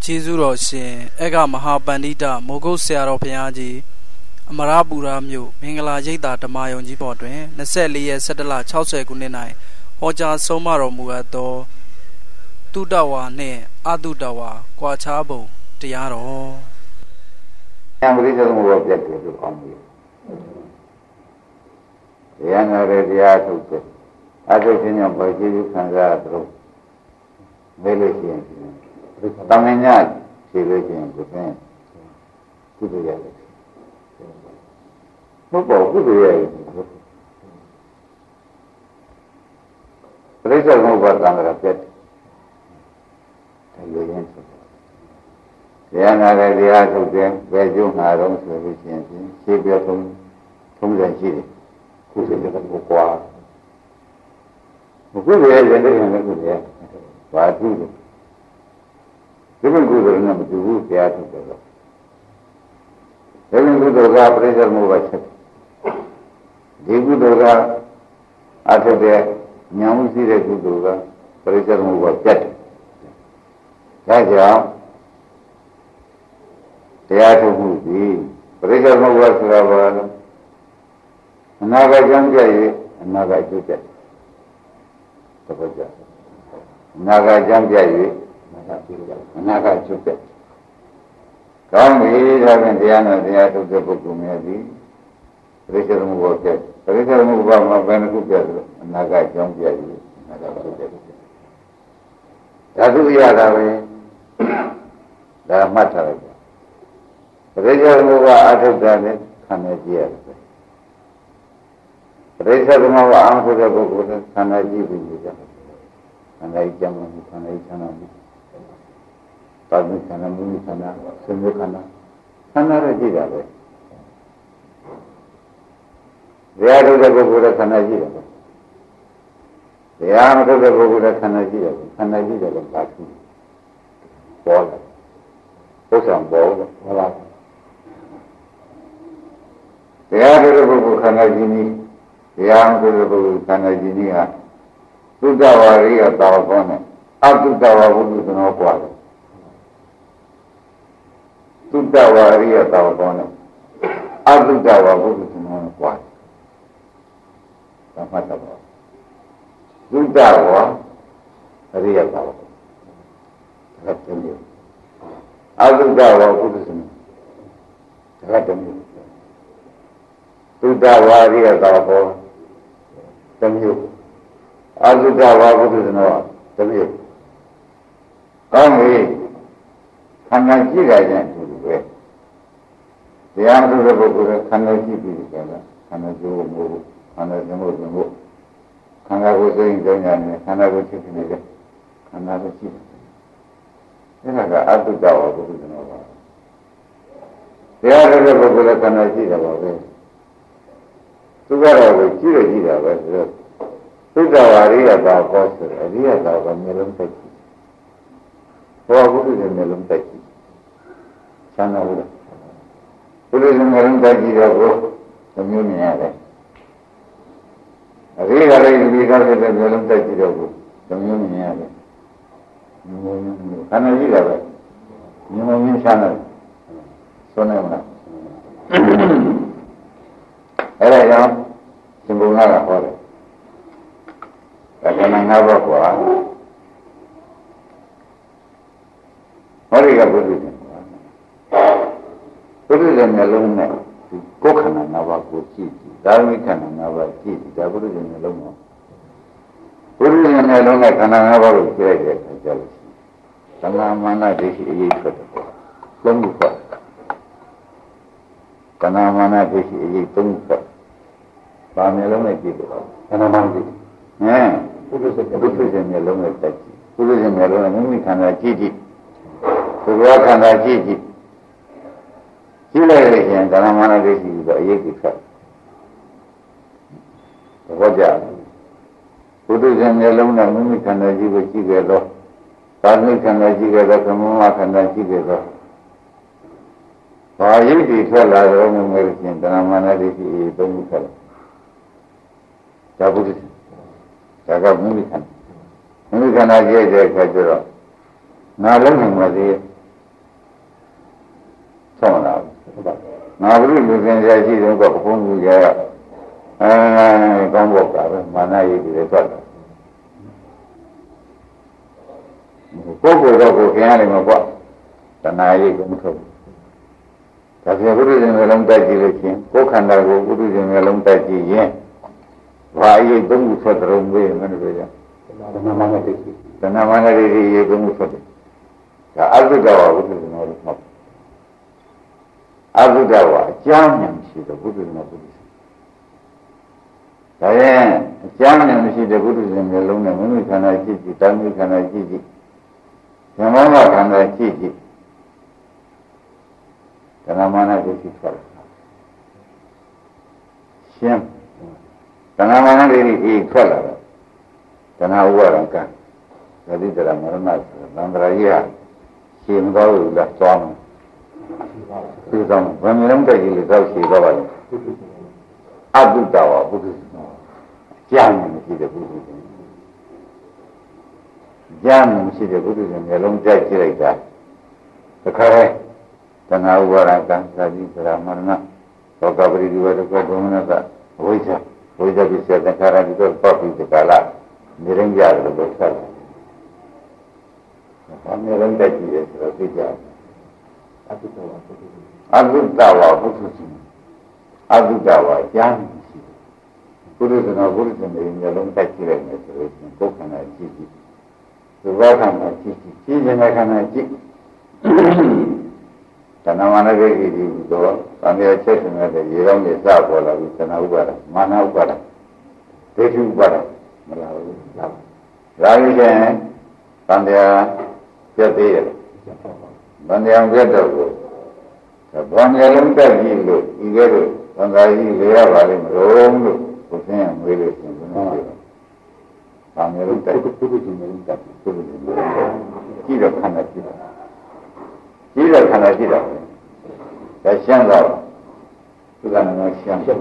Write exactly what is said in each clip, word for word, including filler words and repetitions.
ကျေးဇူးတော်ရှင်အေကမဟာပန္တိတမိုးကုတ်ဆရာတော်ဘုရားကြီးအမရပူရမြို့မင်္ဂလာရိပ်သာဓမ္မယုံကြီးပေါ်တွင်၂၄ရက်၁၁လ၆၀ခုနှစ်၌ဟောကြားဆုံးမတော်မူအပ်သောတုတဝါနှင့်အတုတဝါကွာခြားပုံတရားတော်ဉာဏ်ပရိစ္ဆေသမုပ္ပါပြတ်တယ်လို့အောင်ပြီတရားနာရတရားထုတ်တယ်အထုတ်ခြင်းကြောင့်ဘာကျေးဇူးခံစားရသလဲမဲလို့ရှိရင်တမန်ညဖြေလို့ရှိရင်ကိုယ်ကကုသိုလ်ရတယ်ဘုဘောကုသိုလ်ရတယ်ပရိစ္ဆေသမုပ္ပါသံဃာပြတ်တယ်ဒါလိုရင်းဆိုတရားနာရတရားထုတ်တယ်ဘယ်ကျုံနာတော့ဆိုလို့ရှိရင်ရှင်းပြဆုံးထုံးစံရှိတယ်ကုသိုလ်ရတယ်ကိုကွာမကုသိုလ်ရဲ့ရင်တဲ့ရင်လည်းကုသိုလ်ရဘာတူလဲဒီဘုကုသိုလ်နဲ့မတူဘူးတရားထုတ်တယ်တော့ဒီဘုကုသိုလ်ကပရိစ္ဆေသမုပ္ပါချက်ဒီကုသိုလ်ကအထုတ်တဲ့ဉာဏ်မှုရှိတဲ့ကုသိုလ်ကပရိစ္ဆေသမုပ္ပါပြတ်တယ်ဒါကြောင့်တရားထုတ်မှုပြီးပရိစ္ဆေသမုပ္ပါဆိုတာဘာလဲအနာဂတ်ကြောင့်ကြည့်ရင်အနာဂတ်ကျုပ်တယ်တပတ်ကြအနာဂတ်ကြောင့်ကြည့်ရင်အနာဂတ်ကျုပ်တယ်ကောင်းပြီဒါဖြင့်တရားနဲ့တရားထုတ်တဲ့ပုဂ္ဂိုလ်များသည်ပရိစ္ဆေသမုပ္ပါပြတ်ပရိစ္ဆေသမုပ္ပါမှာဘယ်နှခုပြတ်လဲအနာဂတ်ကြောင့်ကြည့်ရင်အနာဂတ်ကျုပ်တယ်ဓာတုရတာပဲဒါမှတ်ထားလိုက်ပရိစ္ဆေသမုပ္ပါအထုတ်တာနဲ့ခံရကြည့်ရတယ်ပရိစ္ဆေသမုပ္ပါအထုတ်တဲ့ပုဂ္ဂိုလ်နဲ့ခံရကြည့်ပြီးကြတယ်ခံရကြမှာခံရချမ်းသာမှုပါဠိခန္ဓာမူခန္ဓာသင်္ခါရခန္ဓာရကြည့်တာပဲတရားထုတ်တဲ့ပုဂ္ဂိုလ်ကခန္ဓာကြည့်တယ်တရားမထုတ်တဲ့ပုဂ္ဂိုလ်ကခန္ဓာကြည့်တယ်ခန္ဓာကြည့်တယ်လို့ပါသူပေါ်တယ်ဥစ္စာပေါ်တယ်ဟုတ်လားတရားထုတ်တဲ့ပုဂ္ဂိုလ်ခန္ဓာကြည့်နည်းတရားမထုတ်တဲ့ပုဂ္ဂိုလ်ခန္ဓာကြည့်နည်းဟာသုတ္တဝါရိယတာဝကောနဲ့အသုတ္တဝါဘုဒ္ဓနောကွာတယ်သုတ္တဝါရိယတာဝကောနဲ့အသုတ္တဝါဘုဒ္ဓနောကွာတယ်ဒါမှတ်တော့သုတ္တဝါရိယတာဝကောဒါကတည်းကအသုတ္တဝါဘုဒ္ဓနောဒါကတည်းသုတ္တဝါရိယတာဝကောတမျိုးအသုတ္တဝါဘုဒ္ဓနောတမျိုးကောင်းပြီခန္ဓာကြည့်ကြရင်ဒီလိုပဲတရားမထုတ်တဲ့ပုဂ္ဂိုလ်ကခန္ဓာကြည့်ပြီးကြတယ်ခန္ဓာကြိုးမို့ခန္ဓာသမို့သမို့ခန္ဓာကိုယ်စိတ်ကြောင်းရတယ်ခန္ဓာကိုယ်ဖြစ်နေတယ်ခန္ဓာကိုကြည့်တယ်ဒါကအတုတ္တဝါဘုဒ္ဓနောပါတရားထုတ်တဲ့ပုဂ္ဂိုလ်ကခန္ဓာကြည့်တယ်ပါပဲသူကတော့ကြည့်ရကြည့်တာပဲဆိုတော့သုတ္တဝါရိယတာကောဆိုအရိယတာကမျိုးလုံးတက်ကြည့်ဘောဘုဒ္ဓရဲ့မျိုးလုံးတက်ကြည့်သံဃာဘုရားဘုရားရဲ့မျိုးလုံးတက်ကြည့်တော့ကိုမျိုးမြင်ရတယ်အရိယလေးဒီကားတဲ့မျိုးလုံးတက်ကြည့်တော့ကိုမျိုးမြင်ရတယ်ခန္ဓာကြီးတာပဲမျိုးမြင်ရှာတယ်ဆိုနေမလားအဲ့ဒါကြောင့်ရှင်ဘုရားကဟောတယ်ဒါကနငါးဘောကွာဟောဒီကဘုရားရှင်ဘုရားရှင်မျိုးလုံးနဲ့ကိုယ်ခန္ဓာငါးပါးကိုကြည့်ကြည့်ဒါမိခန္ဓာငါးပါးကြည့်ကြည့်ဒါဘုရားရှင်မျိုးလုံးမှာဘုရားရှင်မျိုးလုံးနဲ့ခန္ဓာငါးပါးကိုကြည့်လိုက်တဲ့အခါကျလို့သံဃာမာနဒိဋ္ဌိအရေးထွက်တယ်ပေါ့လုံးခုထွက်သံဃာမာနဒိဋ္ဌိအရေးသုံးထွက်ပါမျိုးလုံးနဲ့ကြည့်တယ်ပေါ့သံဃာမာနဒိဋ္ဌိဟမ်ဘုရားရှင်ဘုရားရှင်မျိုးလုံးနဲ့တက်ကြည့်ဘုရားရှင်မျိုးလုံးနဲ့မိမိခန္ဓာကြည့်ကြည့်သူကခန္ဓာကြည့်ကြည့်ကြည့်လိုက်လို့ရှိရင်ဓမ္မမာနဒိဋ္ဌိဆိုအရေးကြီးဖြစ်တယ်ဘောကြဘုဒ္ဓရှင်မျိုးလုံးနဲ့မိမိခန္ဓာကြည့်ကိုကြည့်ကြတော့သာမိခန္ဓာကြည့်ကြတော့သမမခန္ဓာကြည့်ကြတော့ဘာယုတ်တိထွက်လာတော့မျိုးလို့ရှိရင်ဓမ္မမာနဒိဋ္ဌိအသုံးခုထွက်လာဒါဘုဒ္ဓဒါကမိမိခန္ဓာမိမိခန္ဓာကြည့်တဲ့အခါကျတော့ငါလုံးနိုင်ပါသေးဆောင်းလာငါဘုရုလူစင်ရရှိတော့ကဘုန်းကြီးကအဲကောင်းဘောကပဲမာနရည်တွေထွက်တာကိုယ်ကိုယ်တော့ကိုခင်ရတယ်မကွာတဏှာရည်ကမထုတ်ဒါပြန်ဘုရုရှင်မျိုးလုံးတိုက်ကြည့်လို့ချင်းကိုယ်ခန္ဓာကိုဘုရုရှင်မျိုးလုံးတိုက်ကြည့်ရင်ဘာရည်သုံးခုထွက်တော်မူရဲ့မင်းတို့ကတဏှာမာနတိတဏှာမာနတိရည်သုံးခုထွက်တယ်ဒါအသုတ္တဝါဘုရုရှင်မျိုးလုံးမှတ်အသုတ္တဝါအကျမ်းဉာဏ်ရှိတဲ့ဘုရုရှင်မျိုးလုံးဒါရင်အကျမ်းဉာဏ်မရှိတဲ့ဘုရုရှင်မျိုးလုံးနဲ့မိမိခန္ဓာကြည့်ကြည့်တာမိခန္ဓာကြည့်ကြည့်ဓမ္မမခန္ဓာကြည့်ကြည့်ဓမ္မမာနကိုကြည့်ထွက်လာရှင်းဓမ္မမာနတွေဒီထွက်လာတယ်တဏှာဥပါဒံကံသတိတရမရဏဆိုသံဃာကြီးကရှင်းသွားလို့လားသွားမယ်ဒီတော့ဘယ်မျိုးလုံးတက်ကြီးလို့တော့ရှင်းသွားပါလဲအတုတ္တဝါဘုဒ္ဓကြားနေမရှိတဲ့ဘုဒ္ဓကြားနေမရှိတဲ့ဘုဒ္ဓရဲ့မျိုးလုံးကြိုက်ကြည့်လိုက်တာတခါတည်းတဏှာဥပါဒံကံသတိတရမရဏသောကပရိဒီဝတ္တကောဒုမနတဝိဇ္ဇဝိဇ္ဇပိစေတခါရတိတော့ပောပိတကာလနေရင်းကြတယ်လို့ဆက်တယ်။ဘာမျိုးလုံးတက်ကြည့်ရဲဆိုတော့သိကြတယ်။အတုတ္တဝါပုထုဇဉ်အတုတ္တဝါပုထုဇဉ်အတုတ္တဝါကြားနေရှိတယ်။ပုထုဇဉ်တော်ပုထုဇဉ်တွေမျိုးလုံးတက်ကြည့်လိုက်မယ်ဆိုလို့ရှိရင်ကိုယ်ခန္ဓာကြည့်ကြည့်ဒီဘက်ခန္ဓာကြည့်ကြည့်ကြည့်နေတဲ့ခန္ဓာကြည့်တဏှာမာနဒိဋ္ဌိဒီတော့သံဃာချက်နေတဲ့ရေကောင်းတွေစပေါ်လာပြီးတဏှာဥပါဒမာနဥပါဒဒိဋ္ဌိဥပါဒမလာဘူးလာလာပြီးရင်သံဃာပြတ်သေးတယ်သံဃာပြတ်တော့ကိုဘာငယ်လုံးတက်ကြည့်လို့ဤကဲ့သို့သံဃာကြီးလေရပါလိမ့်မလို့လို့ကိုယ်စင်းမွေးလို့ရှင်ဘုရားပြောဘာငယ်လုံးတက်ပုဂ္ဂိုလ်ကြီးမျိုးတက်ပုဂ္ဂိုလ်ကြီးမျိုးကြည့်တော့ခန္ဓာကြည့်တော့ကြည့်တော့ခန္ဓာကြည့်တော့ဒါရှင်းတော့သူကလည်းရှင်းတယ်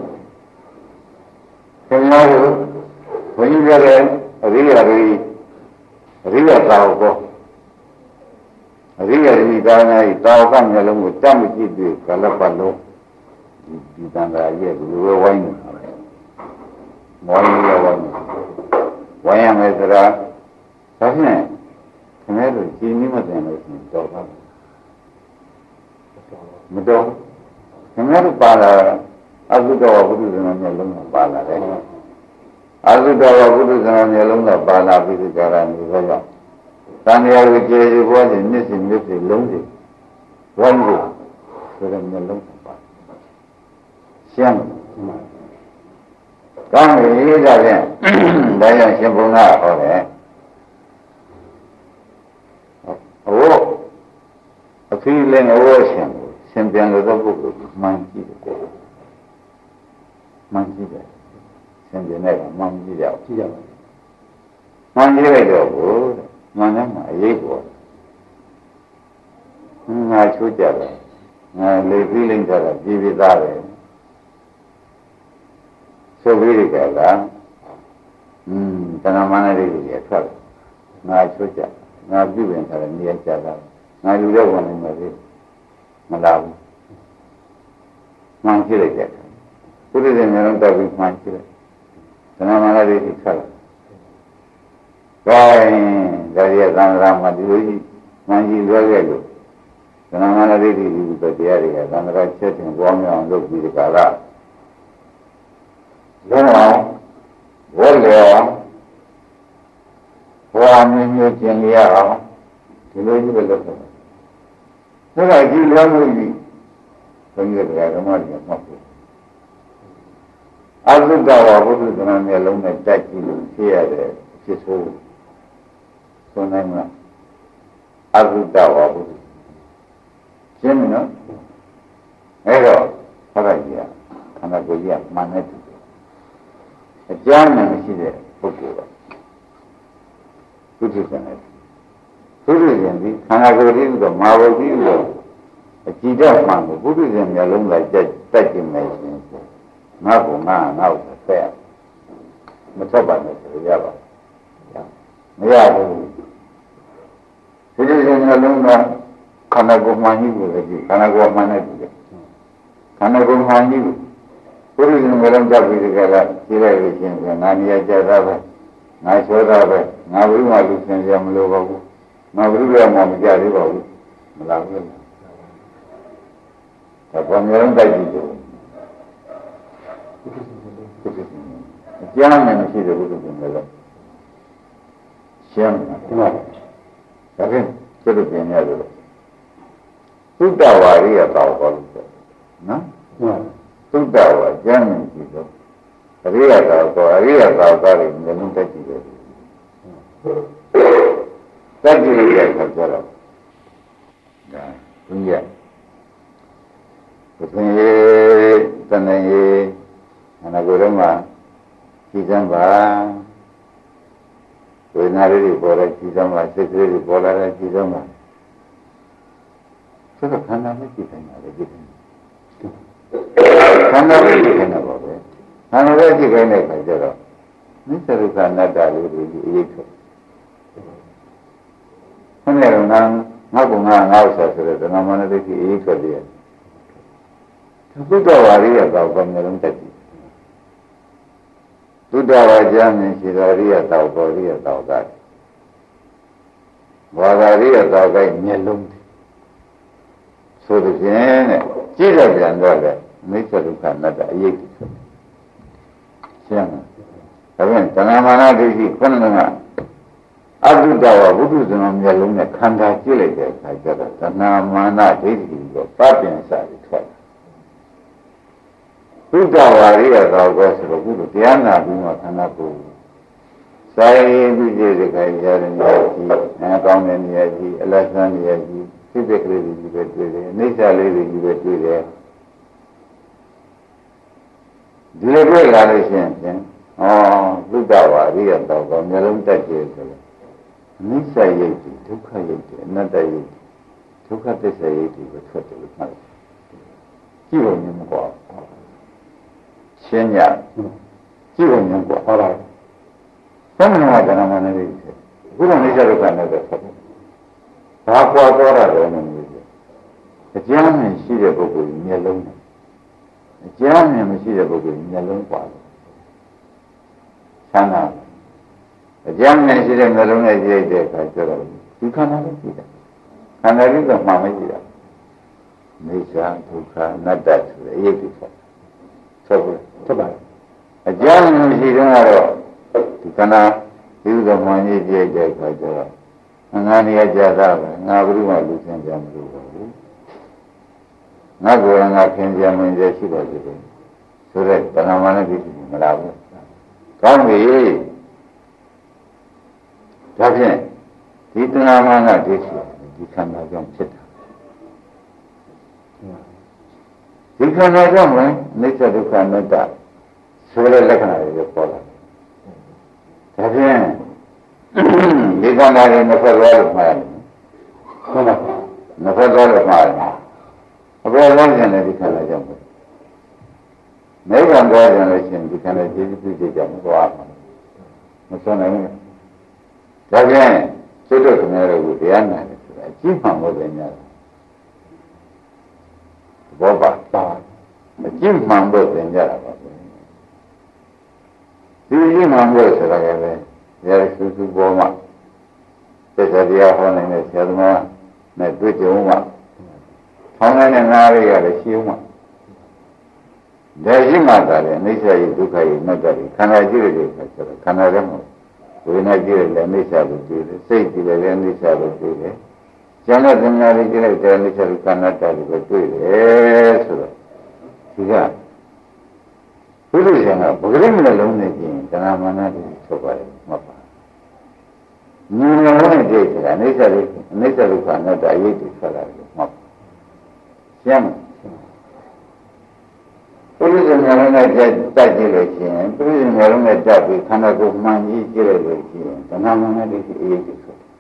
ခင်ဗျားတို့ဘုန်းကြီးပြောတဲ့အရိယာတွေအရိယာသာဝကောအရိယာဒီကာဏာဤတာဝကမျိုးလုံးကိုတတ်မကြည့်သေးကလပ်ပတ်လုံးဒီဒီတန်ခါရဲ့လူဝဲဝိုင်းနေတာမောင်းရဝိုင်းဝိုင်းရမယ်ဆိုတာဒါဖြင့်ခင်ဗျားတို့ကြည်နည်းမတင်လို့ရှိရင်တော့ပါမတော်ခင်ဗျားတို့ပါလာအသုတ္တဝါဘုဒ္ဓဇနာမျိုးလုံးကပါလာတယ်အသုတ္တဝါဘုဒ္ဓဇနာမျိုးလုံးကပါလာပြီးဒီကြရနေတော့တန်ရာကိုကျေကျေပွားခြင်းမျက်စိမျက်စိလုံးစီဝိုင်းကိုဆိုတဲ့မျိုးလုံးပါရှင်းကောင်းပြီဒါဖြင့်ဒါကြောင့်ရှင်ဘုရားဟောတယ်ဟိုအဖီးလည်းဟောရှင်ရှင်ပြန်လို့တော့ပုဂ္ဂိုလ်မှန်ကြည့်တယ်မှန်ကြည့်တယ်ရှင်ပြန်တဲ့ကမှန်ကြည့်ရအောင်ကြည့်ရပါမှန်ကြည့်လိုက်တော့ဘုရားမှန်တယ်မှာအရေးပေါ်ငါချိုးကြတယ်ငါလေပြီးလိမ့်ကြတာပြည်ပြီးသားတယ်ဆိုပြီးကြလားอืมတဏှာမာနတွေကြီးထွက်တယ်ငါချိုးကြငါပြုပြင်ထားတယ်နေရာကြတာငါလူတော့ဝင်နေမှာလေမလာဘူးမှန်ကြည့်လိုက်တယ်ဘုရားရှင်မျိုးလုံးတက်ပြီးမှန်ကြည့်လိုက်တဏှာမာနတွေကြီးထွက်လာဒါဒါရသံဃာမှာဒီလိုကြီးမှန်ကြည့်လွဲခဲ့လို့သဏ္ဍာန်လေးတွေဒီလိုတရားတွေကသံဃာချက်တင်ပွားများအောင်လုပ်ပြီးဒီကလာလုံးအောင်ဝတ်လျောဘဝမျိုးမျိုးကျင်ရအောင်ဒီလိုကြီးပဲလုပ်တယ်။ဒါကဒီလောမျိုးကြီးဘုန်းကြီးတွေကဓမ္မကြီးမှတ်ဖို့အသုတ္တဝါဘုဒ္ဓဇနာမျိုးလုံးနဲ့တိုက်ကြည့်လို့ဖြစ်ရတဲ့ဖြစ်ဆိုးဆိုနိုင်မလားအသုတ္တဝါဘုဒ္ဓရှင်းမနော်အဲ့တော့ဟောလိုက်ကြခန္ဓာကိုယ်ကြီးကမှန်တဲ့သူအကျမ်းနဲ့မရှိတဲ့ပုဂ္ဂိုလ်ကဘုဒ္ဓဆံတယ်ဘုဒ္ဓဆံပြီးခန္ဓာကိုယ်ကြီးကမာဘုကြီးလို့အကြည့်တော့မှန်ကိုဘုဒ္ဓဆံမျိုးလုံးလိုက်တက်တက်ကျင်နေရှင်ငါ့ကိုငါငါ့ကိုဆက်မထွက်ပါနဲ့ဆိုရပါမရဘူးဘုဒ္ဓဆံမျိုးလုံးက khana ko mani ko le khana ko mani ko khana ko mani ko puri ni melam ja bi de la chi lai le chin na ni ya ja da ba na so da ba na buri ma lu sin ya ma lo ba bu na buri ya ma ma ja de ba bu ma la bu ta ko melam dai ji de ज्ञान में नहीं देखो तो मिलेगा श्याम ना लेकिन चलो कहने दो सुधावारी आता होगा ना सुधावा ज्ञान में की तो अरे आता तो अरे आता होगा लेकिन नहीं तक की तक की क्या करते रहो ना दुनिया तो ये तने ये अनागोरमा Kisamba, Wenari bola kisamba, sekre bola la kisamba. Saka khana me kisamba le kisamba. Khana me kisamba bola. Khana me kisamba ka jara. Ni saru khana dalu ri ye ko. Khana ro na nga ko nga nga sa sare da na mana de ki ye ko diya. Buddha wari ya ka ko me ron ta ki. Buddha wajah si Riya tahu kau Riya tahu kan, bahwa Riya tahu kan nyelum, sudah sini, ciri yang ada, mesti bukan ada ayat itu, siapa? Tapi tanah mana di kan dengan Abu Dawa Buddha dengan nyelumnya kanda ciri dia saja, tanah mana di itu, apa yang saya lihat. Buddha wariya tahu kau sebab dia nak bima kana tu. Saya ini jadi kaya jadi ni, saya kaum ni jadi, alasan ni jadi, kita kerja di betul dia, ni cari di betul dia. Jadi apa lari sini? Oh, Buddha wariya tahu kau melalui tak jadi. Ni saya jadi, dukha jadi, nada jadi, dukha tu saya jadi betul betul. Kira ni muka. 先讲，基本上过好了。什么话讲那么那个意思？不能你这个干那个错。他过多了都能理解。这样人系列不归你弄的，这样人们系列不归你弄挂的。看到，这样人系列没弄的这这才知道，你看那个记得，看那个妈妈记得，没想都看那带出来也不错。 Coba, jangan mesti dengar kerana itu semuanya dia jaga jaga. Angani aja dah, ngabri malu senjam dulu. Ngagu ngak senjam menjadi siapa jadi. Surat tanah mana di sini melabu. Kau ni, tapi di tanah mana di sini di sana jam cerita. Jika nak jamu, ni satu kan ada, surat lekana dia pola. Tapi, jika nak ni nafas walau mana, nafas walau mana, apa orang jenis jika nak jamu. Mereka orang jenis jenis jika nak jadi tu jamu tu apa? Macam ni. Tapi, sudah sebenarnya bukan ni, cuma modalnya. Bapak, bapak, macam mampu penjara bapak. Ini mampu sekarang ni, jadi susu bawa, sesuatu orang ini siapa, nak duit cuma, orang ini nari ada siapa. Jadi mana ada, ni saya itu kaya negara, karena jadi dia, karena remu, bukan jadi ni saya betul, saya jadi ni saya betul. Jangan dengar dia jangan carikan ada di betul eh sudah, tiga. Boleh jangan, boleh melalui ni, jangan mana di coba apa. Ni melalui dia tidak, ni cari, ni carikan ada itu salah apa. Jangan. Boleh jangan ada tak jadi, boleh jangan ada tapi karena kau mandi jadi, jangan mana di itu.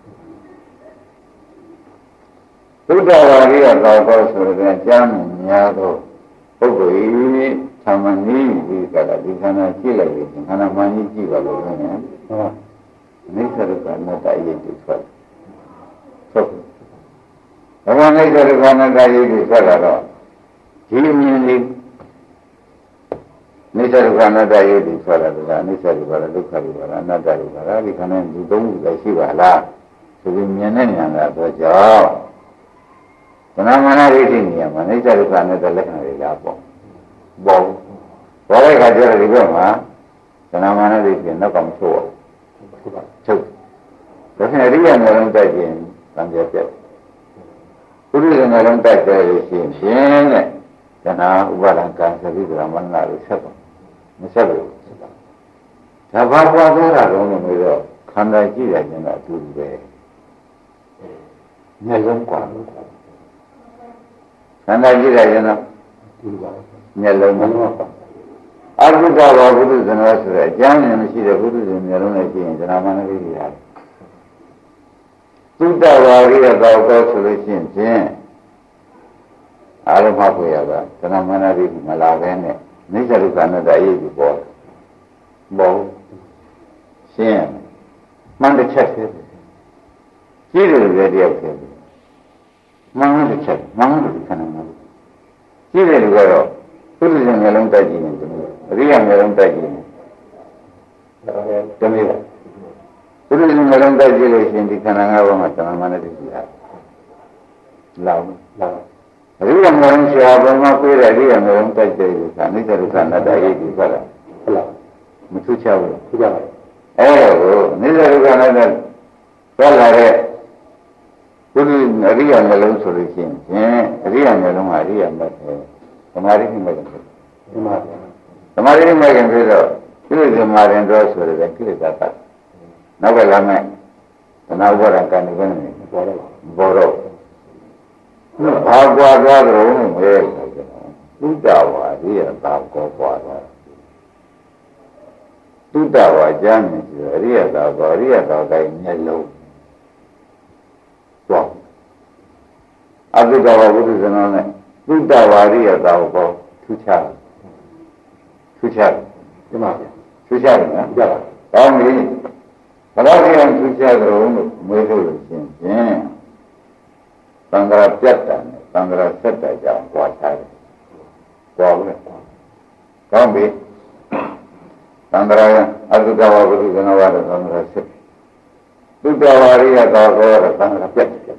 Buddha wariya tahu kau sebenarnya jangan nyado, pokoknya sama ni di kalau di sana cila di sana mani jiwa logonya, ni serupa nota itu suatu. So, kalau နေကြတဲ့ခန္ဓာတရားတွေဆက်လာတော့ဒီမြင်လေးနေကြတဲ့ခန္ဓာတရားတွေဆက်လာတာအနိစ္စတွေပါလားဒုက္ခတွေပါလားအနတ္တတွေပါလားဒီခန္ဓာဒီသုံးခုလည်းရှိပါလားဆိုပြီးမြင်နေညာတာတော့ကြောင့်သဏ္ဍာန်နာရိဋ္ဌိနေရာမှာနေကြတဲ့ခန္ဓာတဲ့လက္ခဏာတွေလာပေါ့ပေါ့ဘောတဲ့ခါကျတော့ဒီဘက်မှာသဏ္ဍာန်နာရိဋ္ဌိနောက်ကမချိုးဘူးချုပ်ဒါဖြင့်အရိယာမျိုးလုံးတိုက်ခြင်းသံပြပြတ်ပုရိသေမျိုးလုံးတိုက်တယ်လို့ရှိရင်ဖြင့်တဲ့ဇနာဥပါဒံကံသတိကရမဏလို့ဆက်ပါမဆက်ဘူးဒါဘာပွားသွားတာတော့လို့မျိုးတော့ခန္ဓာကြည့်ရခြင်းကအတူတူပဲမျက်လုံးกว่าခန္ဓာကြည့်ရခြင်းတော့မျက်လုံးမှာအဘုဒ္ဓဘာဝုဒ္ဓဇနာဆိုတဲ့အကျမ်းဉာဏ်မရှိတဲ့ဘုဒ္ဓဇင်မျက်လုံးနဲ့ကြည့်ရင်ဇနာမဏလေးတွေရတယ်သုတ္တဝါရိယသောတော့ဆိုလို့ရှိရင်ဖြင့်အာရမဖွေရတာဇနာမဏလေးမလာဘဲနဲ့နိစ္စဒုက္ခအနတ္တအရေးကြီးပေါ်ဘောရှင်းမှန်တစ်ချက်သေးတယ်ကြည့်တယ်လည်းတယောက်သေးတယ်မှန်တစ်ချက်မှန်တယ်ခဏမှကြည့်တယ်လို့ကတော့ဘုရားရှင်မျိုးလုံးတိုက်ကြည့်နေတယ်အရိယာမျိုးလုံးတိုက်ကြည့်နေတမီးဘုရားရှင်မျိုးလုံးတိုက်ကြည့်လို့ရှင်ဒီခန္ဓာ၅ပါးမှာသမာမနတိရှိတာလောက်လောက်အရိယာမျိုးလုံးဆရာဘုံမှာပြေးတဲ့အရိယာမျိုးလုံးတိုက်တယ်ဆိုတာအနိစ္စဒုက္ခအနတ္တရေးပြီးသွားတာဟုတ်လားမထူးခြားဘူးထူးခြားပါအဲဒါကိုအနိစ္စဒုက္ခအနတ္တသွားလာတဲ့ဘုရားအရိယာမျိုးလုံးဆိုလို့ရှိရင်အရိယာမျိုးလုံးဟာအရိယာမဲ့တယ်သမာဓိမဲ့တယ်သမာဓိသမာဓိမဲ့ခင်ပြီးတော့ကိလေသာမာရင်တော့ဆိုတယ်ကိလေသာတတ်နောက်ကလာမဲ့သနာဥပါဒကံတွေကနေပေါ်တော့ပေါ်တော့ဘာကွာသွားတယ်လို့မဲသုတ္တဝါရိယသာကောကွာသွားသုတ္တဝါကျမ်းမြင်ဆိုအရိယသာကောအရိယသာတိုင်းမျက်လုံးသွားအသုတ္တဝါဘုဒ္ဓဇနာနဲ့သုတ္တဝါရိယသာကောထူးခြားထူးခြားဒီမှာထူးခြားတယ်နော်ကြပါကောင်းပြီဘယ်တော့ပြန်ထူးခြားကြလို့မွေးလို့ရှင်ဖြင့်သံဃာပြတ်တာနဲ့သံဃာဆက်တာကြောင့်ကြွားချတယ်ကြွားဘူးလေကောင်းပြီသံဃာအသုတ္တဝါဘုဒ္ဓဇနာဝါဒသံဃာဆက်သုတ္တဝါရိယသာကောသံဃာပြတ်တယ်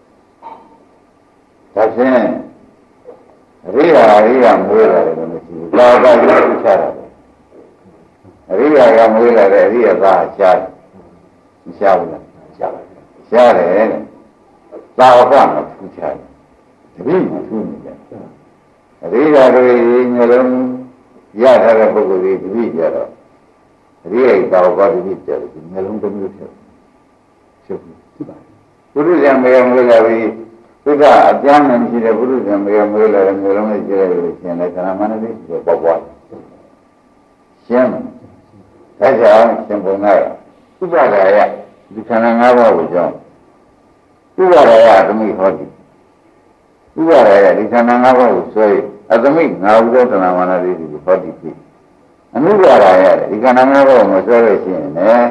ဒါဖြင့်အရိယာအရိယာမွေးလာတယ်လို့မရှိဘူး။သာသာကြီးထူးခြားတာပဲ။အရိယာကမွေးလာတဲ့အရိယာသာရှားတယ်။မရှားဘူးလား။ရှားပါဘူး။ရှားတယ်တဲ့။သာဝကမထူးခြားတယ်။တတိမထူးနေတယ်။အရိယာတွေမျိုးလုံးရထားတဲ့ပုဂ္ဂိုလ်တွေတတိကြတော့အရိယာသာဝကတတိကြတယ်မျိုးလုံးတစ်မျိုးဖြစ်ဖြစ်ဖြစ်ပါတယ်။ဘုရားမေယမွေးလာပြီးသုဒ္ဓအကျမ်းနဲ့ရှိတဲ့ဘုရုဇံမေယမေလာတဲ့မျိုးလုံးနဲ့ကျဲလို့ရှင်လည်းခန္ဓာမနတိကိုပေါ့ပွားရှင်းဒါကြောင့်ရှင်ဘုံကဥပါဒါယဒီခန္ဓာ၅ပါးကိုကြောင့်ဥပါဒါယသမိဟောတိဥပါဒါယဒီခန္ဓာ၅ပါးကိုဆွဲအသမိငါဥဒ္ဒနာမနတိကိုဟောတိဖြစ်အနုပါဒါယဒီခန္ဓာ၅ပါးကိုမဆွဲလို့ရှိရင်လည်း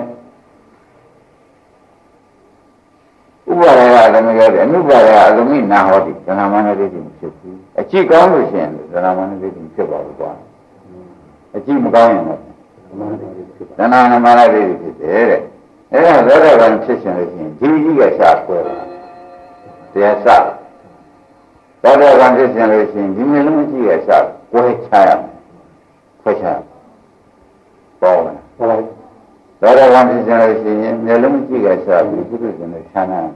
ဥပါဒရာသမီးရတယ်အနုပါဒရာသမီးနာဟောတိသဏ္ဍာမနတိတိဖြစ်ဘူးအကြည့်ကောင်းလို့ရှိရင်သဏ္ဍာမနတိတိဖြစ်ပါဘူးကွာအကြည့်မကောင်းရင်တော့သဏ္ဍာမနတိတိဖြစ်တယ်တဲ့အဲဒါသောတာပန်ဖြစ်ရှင်လို့ရှိရင်ဒီကြီးကရှားခွဲတာတရားစသောတာပန်ဖြစ်ရှင်လို့ရှိရင်ဒီမျိုးလုံးကြီးကရှားခွဲချရမယ်ခွဲချပေါ်လာပေါ်သောတာပန်ဖြစ်ခြင်းလို့ရှိရင်မျက်လုံးကြည့်ကြရှာပြီးပုရိသေနဲ့ခြားနာ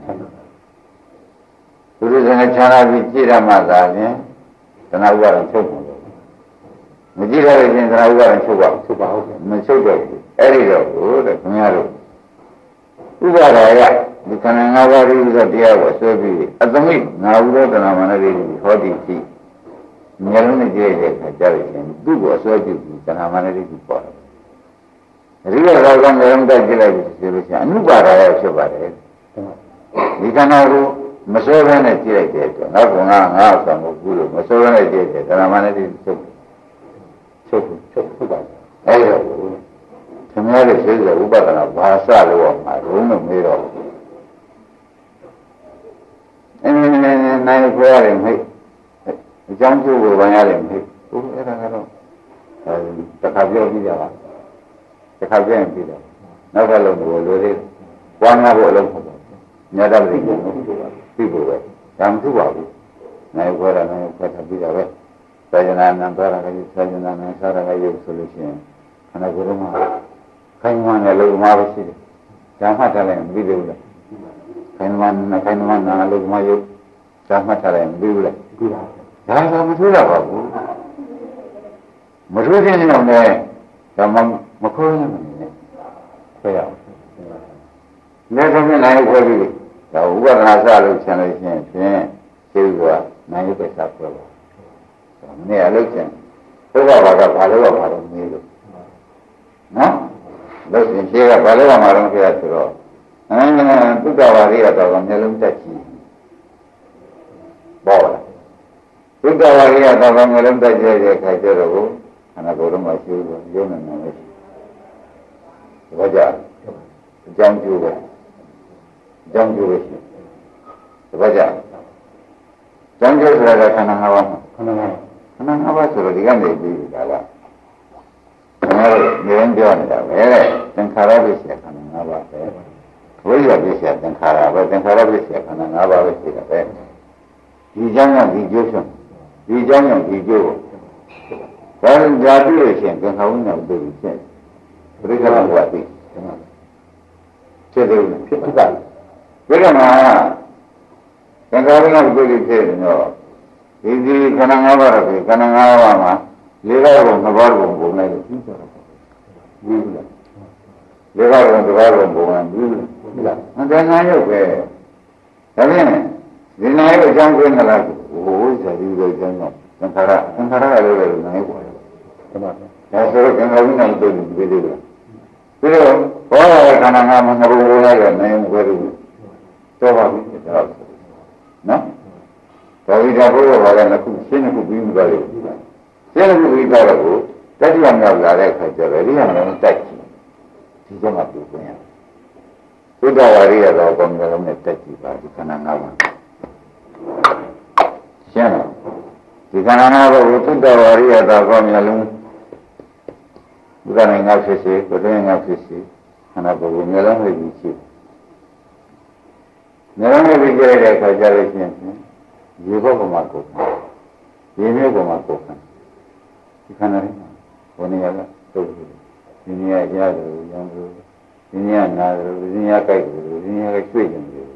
ပုရိသေနဲ့ခြားနာပြီးကြည့်ရမှသာလျှင်သနာဥပါဒံချုပ်မှာမကြည့်ရလို့ရှိရင်သနာဥပါဒံချုပ်ပါချုပ်ပါဟုတ်မချုပ်တော့ဘူးအဲ့ဒီတော့ကိုတဲ့ခင်ဗျားတို့ဥပါဒါယဒီခန္ဓာ၅ပါးပြီးတော့တရားကိုဆွဲပြီးအသမိငါဥဒ္ဒနာမနတိဟောတိတိမျက်လုံးနဲ့ကြည့်ရတဲ့အခါကျလို့ရှိရင်သူ့ကိုဆွဲကြည့်ပြီးသနာမနတိပေါ်တယ်အရိယာသောကံမျိုးတိုက်ကြည့်လိုက်ပြီဆိုလို့ရှိရင်အနုပါဒါယဖြစ်ပါတယ်ဒီခန္ဓာကိုမစွဲဘဲနဲ့ကြည့်လိုက်တဲ့အတွက်ငါကငါငါဆောင်ကိုကုလို့မစွဲဘဲနဲ့ကြည့်တဲ့သရမဏတိချုပ်ချုပ်ချုပ်ချုပ်ပါအဲ့ဒါကိုသမီးရဲ့စိတ်ကဥပဒနာဘာစလို့မှာရုံးမမေးတော့အင်းနိုင် kuare mai jang ju go banya le mai tu era karo takabyo bi ja ba takabyo bi ja na ka lo go lo de kwa na go lo ko nya da bi go bi go ba jam tu ba bu na yo kuara na yo kuara bi ja ba sajana nan ta ra ka ji sajana nan sa ra ka yo solution ana guru ma kai ma ne lo ma ba shi ja ma ta le bi de la kai ma na kai ma na lo ma yo ja ma ta le bi laဒါကမထူးတော့ပါဘူးမထူးခြင်းကြောင့်လည်းဒါမှမခေါ်နိုင်ဘူးဆွဲရအောင်လက်ဆုံးနဲ့နိုင်ခွဲပြီးဒါဥပဒနာစလို့ဆံလို့ရှိရင်ဖြင့်သိကနိုင်ရုပ်ပဲစဆွဲပါဒါမနေ့အလုပ်ချင်ဘုရားဘာကဘာလို့ဘာလို့မေးလို့နော်လို့ရှင်ရှိကဘာလို့မှမလုပ်ခဲ့ရဆိုတော့အဲသုတ္တဝါရိယတော်ကမျက်လုံးတက်ကြည့်ပေါ်လာဘုဒ္ဓဝါရိယသာဘာငလုံးတက်ကြရဲ့ခိုင်ကြတော့ကိုခန္ဓာကိုယ်လုံးမှာရှိလို့ရုံနေနေလို့ဘာကြအကြောင်းကျိုးပဲအကြောင်းကျိုးပဲရှိဘာကြအကြောင်းကျိုးဆိုတာကခန္ဓာ၅ပါးမှာခန္ဓာ၅ပါးခန္ဓာ၅ပါးဆိုတော့ဒီကနေပြီးဒါကကျွန်တော်နေရင်ပြောနေတာပဲတဲ့သင်္ခါရပစ္စယခန္ဓာ၅ပါးပဲဝိရပစ္စယသင်္ခါရပဲသင်္ခါရပစ္စယခန္ဓာ၅ပါးပဲရှိတာပဲဒီကြောင့်ကဒီကျိုးဖြစ်ဒီကြောင့်ဒီကျိုးဘာလို့ကြာပြီလို့ရှိရင်သင်္ခါဝိညာဉ်တို့ဖြစ်ပရိက္ခဏဘဝသိဖြစ်တယ်ဖြစ်တာဘယ်ကမှသင်္ခါဝိညာဉ်တို့ဖြစ်နေတော့ဒီဒီခန္ဓာ၅ပါးတော့ခန္ဓာ၅ပါးမှာလေးပါးကိုနှစ်ပါးကိုပုံလိုက်လို့ပြီးကြတော့ဘူးလားလေးပါးကိုတစ်ပါးကိုပုံလိုက်ဘူးလားအတန်ငါရုပ်ပဲဒါဖြင့်ဒီနိုင်ကိုအကြောင်းကျင်းလာတယ်ဟိုဇာတိကိုကျင်းတော့သင်္ခါရသင်္ခါရလည်းလည်းနိုင်ပေါ်တယ်တမန်ဒါဆိုတော့ကံကောင်းနိုင်တယ်ဒီလိုလိုပြီးတော့ဘောရခန္ဓာငါးမှာငဘုံလိုက်ရနိုင်ဝဲလို့တော့ပါပြီဒါနော်ဒါဝိဒါဘုရားဘာလဲခုရှင်းခုပြီးမှုပါလေရှင်းခုပြီးတော့ကိုတတိယမြောက်လာတဲ့ခါကျတော့ဒီကလည်းတိုက်ကြည့်ဒီကမှပြုခွင့်ရဘုဒ္ဓဝါရိယတော်ကောင်းတယ်လည်းတက်ကြည့်ပါဒီခန္ဓာငါးပါးရှင်းလားဒီခန္ဓာငါးပါးကိုသုတ္တဝါရိယတာကောင်းမျိုးလုံးဘုရားနဲ့ငါဖြစ်စေဘုရားနဲ့ငါဖြစ်စေခန္ဓာကိုယ်ကိုမျိုးလုံးလေးပြီးရှိမျိုးလုံးလေးပြီးကြတဲ့အခါကျလို့ရှိရင်ရေဘုကမှာကိုရေမျိုးကမှာကိုဒီခန္ဓာလေးဘုန်းကြီးကတုတ်တယ်ဒီနေရာကြားတယ်ရောင်းတယ်ဒီနေရာနာတယ်ဒီနေရာကြိုက်တယ်ဒီနေရာကရွှေ့တယ်ဒီလို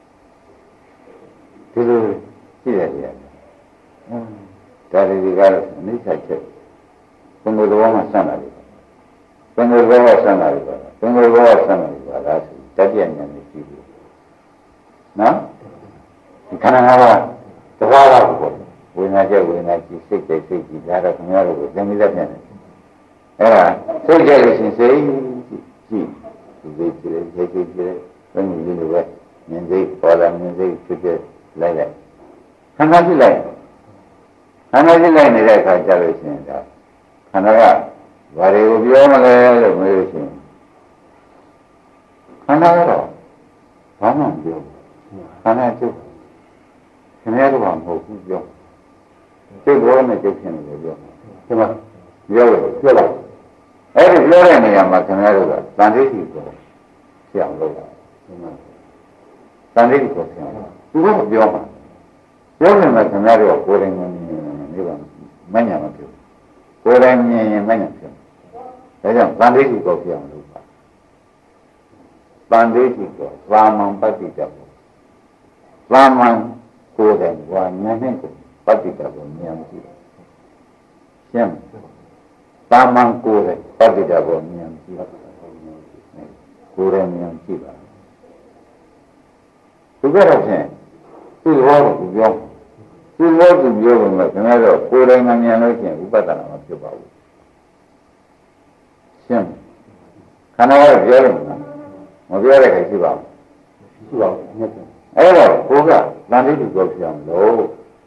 ရှိရတယ်ဒါတွေကတော့အနိစ္စချက်ဘုံဘတော်မှာဆန့်လာတယ်ဘုံဘတော်ကဆန့်လာတယ်ဘုံဘတော်ကဆန့်လာတယ်ပါလားဆိုတတိယဉာဏ်နဲ့ကြည့်လို့နော်ဒီခန္ဓာငါးပါးတဘာဝကိုပေါ့ဝိညာဉ်ချက်ဝိညာဉ်ကြည့်စိတ်ကြိတ်စိတ်ကြည့်ဒါတော့ခင်ဗျားတို့ကိုသင်္မိသက်ပြန်တယ်အဲ့ဒါစိတ်ကြိတ်လို့ရှင်စိတ်ကြည့်ဒီစိတ်ကြည့်စိတ်ကြည့်ကြည့်ဘယ်လိုလဲလို့ပဲမြင်စိတ်ပေါ်လာမြင်စိတ်ဖြစ်ဖြစ်လိုက်လိုက်ခန္ဓာကြည့်လိုက်ခန္ဓာကြည့်လိုက်နေတဲ့အခါကျလို့ရှိရင်ဒါခန္ဓာကဘာတွေကိုပြောမလဲလို့မေးလို့ရှိရင်ခန္ဓာကတော့ဘာမှမပြောခန္ဓာကျုပ်ခင်ဗျားတို့ကမဟုတ်ဘူးပြောကျုပ်ဘောနဲ့ကျုပ်ဖြစ်နေတယ်ပြောဒီမှာပြောလို့ပြောလိုက်အဲ့ဒီပြောတဲ့နေရာမှာခင်ဗျားတို့ကတန်ဋိဋ္ဌိကိုဖြစ်အောင်လုပ်တာဒီမှာတန်ဋိဋ္ဌိကိုဖြစ်အောင်သူကပြောမှာပြောနေမှာခင်ဗျားတို့ကကိုယ်တိုင်မြင်နေပါမညာမဖြစ်ကိုယ်တိုင်မြင်ရင်မညာဖြစ်ဒါကြောင့်တန်ဋိဋ္ဌိကိုဖြစ်အောင်လုပ်ပါတန်ဋိဋ္ဌိကိုသာမန်ပဋိတ္တဘောသာမန်ကိုယ်တိုင်ဝါညာနဲ့ကိုပဋိတ္တဘောဉာဏ်ကြည့်ရှင်းသာမန်ကိုယ်တိုင်ပဋိတ္တဘောဉာဏ်ကြည့်ကိုယ်တိုင်ဉာဏ်ကြည့်ပါသူကတော့ဖြင့်သူ့ဘောကိုပြောသူ့ဘောကိုပြောလို့မှခင်ဗျားတို့ကိုယ်တိုင်ဉာဏ်လို့ရှိရင်ဥပဒနာမဖြစ်ပါဘူးရှင်းခန္ဓာကပြောလို့မပြောတဲ့ခိုင်ရှိပါဘူးရှိပါဘူးအဲ့တော့ကိုကတန်ဋိဋ္ဌိကိုပြောင်းလို့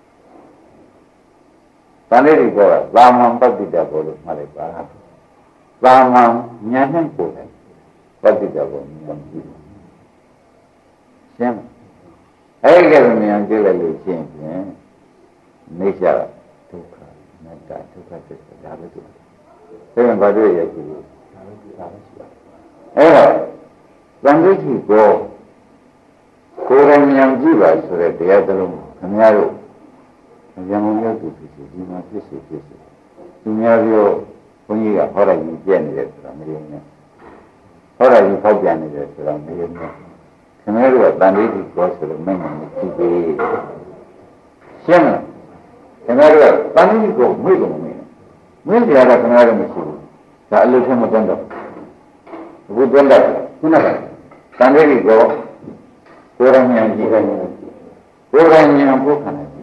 တန်ဋိဋ္ဌိကသာမန်ပဋိတ္တဘောလို့မှတ်လိုက်ပါသာမန်ဉာဏ်နဲ့ကိုယ်တိုင်ပဋိတ္တဘောဉာဏ်ကြည့်ရှင်းအဲ့ဒီကဲဉာဏ်ကြည့်လိုက်လို့ရှင်းဖြင့်နေကြဒုက္ခအနတ္တဒုက္ခသစ္စာဒါပဲသူဒါရင်ဘာတွေ့ရရှိလဲဒါပဲသူဒါပဲရှိပါအဲ့တော့သံဃိတိကိုကိုယ်တိုင်ဉာဏ်ကြည့်ပါဆိုတဲ့တရားသလုံးခင်ဗျားတို့ဉာဏ်ဝင်ရောက်သူဖြစ်စီဒီမှာဖြစ်စီဖြစ်စီသူများပြောဘုန်းကြီးကဟောလိုက်ပြီးပြည့်နေတယ်ဆိုတာမယုံနဲ့ဟောလိုက်ပြီးဖောက်ပြန်နေတယ်ဆိုတာမယုံနဲ့ခင်ဗျားတို့ကတန်ဋိတိကိုဆိုလို့မင်းမကြည့်သေးရှင်းမလားခင်ဗျားတို့ကတန်ဋိတိကိုမွေးကုန်မင်းမင်းကြရတာခင်ဗျားတို့မရှိဘူးဒါအလို့ထဲမတွန်းတော့အခုတွန်းတော့ခုနကတန်ဋိတိကိုကိုယ်ရဉာဏ်ကြည့်တယ်ကိုယ်ရဉာဏ်ဖို့ခံတယ်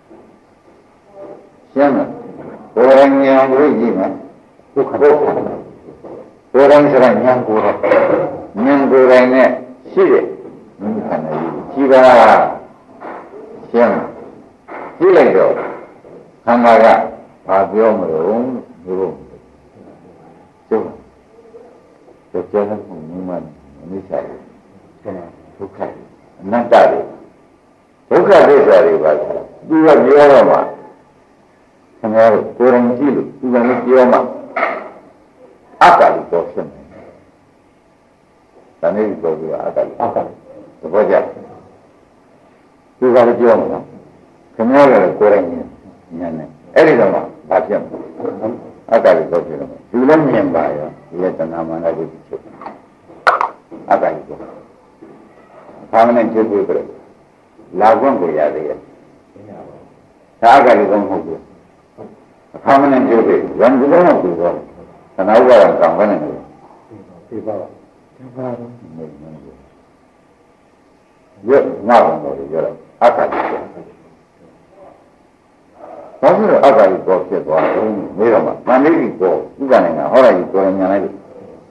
ရှင်းမလားကိုယ်ရဉာဏ်ကိုကြည့်မယ်ဖို့ခံဖို့ခံကိုယ်ရဉာဏ်ဆိုတာဉာဏ်ကိုယ်ရဉာဏ်ကိုယ်ရနဲ့ရှိတယ်မြင်ခံတယ်ကြည့်ပါရှင်းမလားကြည့်လိုက်တော့ခန္ဓာကဘာပြောမလို့ဘုရားကျုပ်တော့ကြားတဲ့ဘုံမြင်မှမိစ္ဆာကိုခန္ဓာဒုက္ခအနတ္တတွေဒုက္ခသစ္စာတွေပါသူကပြောတော့မှခင်ဗျားတို့ကိုယ်တိုင်ကြည့်လို့သူကလည်းပြောမှအတ္တကိုပြောဖြစ်တယ်။ဒါနဲ့ပြောပြီးအတ္တကိုအတ္တသဘောကျသူကလည်းပြောမှာခင်ဗျားလည်းကိုယ်တိုင်ဉာဏ်နဲ့အဲ့ဒီတော့မှဘာဖြစ်မလဲအတ္တကိုပြောဖြစ်တယ်သူလည်းမြင်ပါရောဒီကတဏှာမာနကိုချုပ်အတ္တကိုပြောဘာမှနဲ့ကျုပ်ပြောကြတယ်လာခွင့်ကိုရသေးရဲ့ဒါအကလည်းကောင်းမဟုတ်ဘူးအခါမနဲ့ကျုပ်ပြောရံဒီလိုမှပြောတော့သနာဥပါဒံကံပဲနေတယ်ဒီပါပါဒီပါတော့နေနေရွတ်ငါ့ဘုံတော်ကြီးပြောတော့အကလည်းပြောဘာလို့လဲအကလည်းပြောဖြစ်သွားတယ်နေတော့မှမန္တိကိုဥပ္ပန္နကဟောလိုက်ကိုယ်ဉာဏ်လိုက်လို့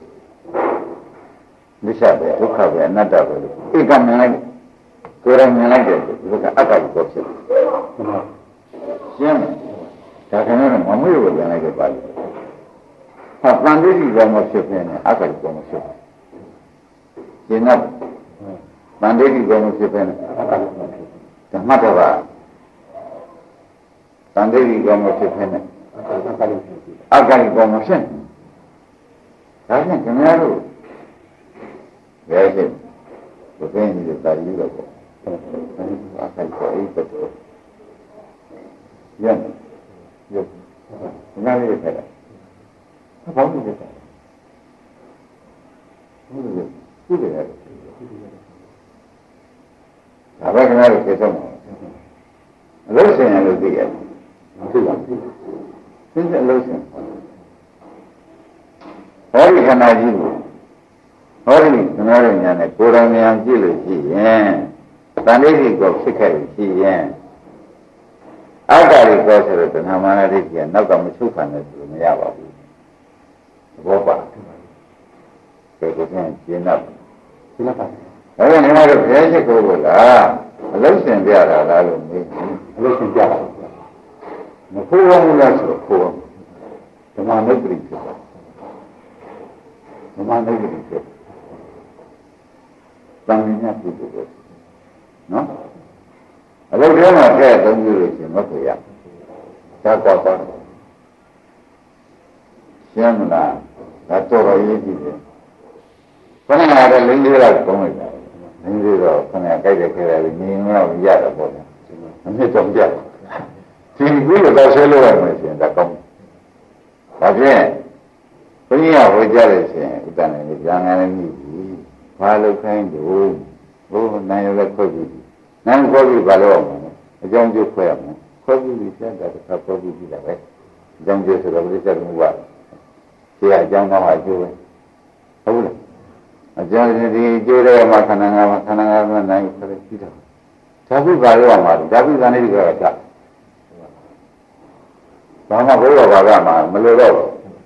မိစ္ဆာပဲဒုက္ခပဲအနတ္တပဲလို့ဧကမြင်လိုက်ကိုယ်တိုင်မြင်လိုက်တယ်ဒီကအတ္တကိုပြောဖြစ်ရှင်းဒါကလည်းမမွေးလို့ပြန်လိုက်တယ်ပါလိမ့်ဟာတန်တိတိကောမဖြစ်ဖြစ်နေအတ္တကိုမဖြစ်ရှင်းတော့တန်တိတိကောမဖြစ်ဖြစ်နေအတ္တကိုမဖြစ်ဓမ္မတော်ကတန်တိတိကောမဖြစ်ဖြစ်နေအတ္တကိုအတ္တကိုမဖြစ်ဒါနဲ့ခင်ဗျားတို့ဘယ်ဖြစ်ဘုရင်ကြီးတာယူတော့ပေါ့အခိုက်ကိုအိတ်တော့ရန်ရုပ်ငါလေးဖက်တာဘာလို့လဲဟုတ်တယ်သူ့တယ်ဒါပဲခင်ဗျားတို့ပြေဆုံးအလို့ဆင်ရလို့သိရတယ်သိပါသိသိတဲ့အလို့ဆင်ဟောဒီခန္ဓာကြီးကိုဟောဒီခန္ဓာရဲ့ညာနဲ့ကိုယ်တော်ဉာဏ်ကြည့်လို့ရှိရင်တဏှိတိကိုဖြစ်ခဲ့လို့ရှိရင်အတ္တရိကောဆိုတဲ့တဏှာမာနဒိဋ္ဌိကနောက်ကမချုပ်ခံတယ်ဆိုလို့မရပါဘူးသဘောပါကျေကိုပြန်ရှင်းတော့ရှင်းတော့ပါဒါကလည်းတော့ဘယ်ချက်ကိုလို့လားအလုံးစင်ပြတာလားလို့မေးအလုံးစင်ပြတာမဖိုးဘူးလားဆိုတော့ဖိုးဓမ္မနုပ္ပရိဖြစ်ပါဓမ္မနုပ္ပရိဖြစ်တန်မြတ်ပြုလို့နော်အလုပ်ထဲမှာထည့်သုံးပြီးလို့ရှင်မဟုတ်ရဒါကောပါရှင်းမလားဒါတော်တော်ရေးကြည့်တယ်ခဏကလည်းလင်းလေးတော့ကောင်းလိုက်တာလင်းလေးတော့ခဏကြိုက်တယ်ခဲတယ်နေနေတော့ရတာပေါ့ဗျာအမြင့်တော့ပြတ်ဒီကူတော့ဆဲလို့ရမယ်ရှင်ဒါကောင်းဘာဖြစ်ဘုရားဟောကြားတယ်ရှင်ဥဒ္ဒနာလေးပြန်ငန်းလေးမြည်ပြီးဘာလို့ခိုင်းတို့ဘုနိုင်ရတဲ့ခွက်ပြီးနိုင်ခွက်ပြီးဘာလို့အောင်လဲအကြောင်းကျခွဲရမယ်ခွဲပြီးပြန်တာတစ်ခါခွဲပြီးပြီလားပဲအကြောင်းကျဆိုတော့ပြိဿကမှုပါဒီအကြောင်းတော့အကျိုးပဲဟုတ်လားအကြောင်းဒီကျိုးတဲ့မှာခန္ဓာငါးမှာခန္ဓာငါးမှာနိုင်ခွဲပြီးတော့ဓာတုဘာလို့အောင်မှာဓာတုဇာနေဒီကကဘာမှဘုရားဘာကမှမလိုတော့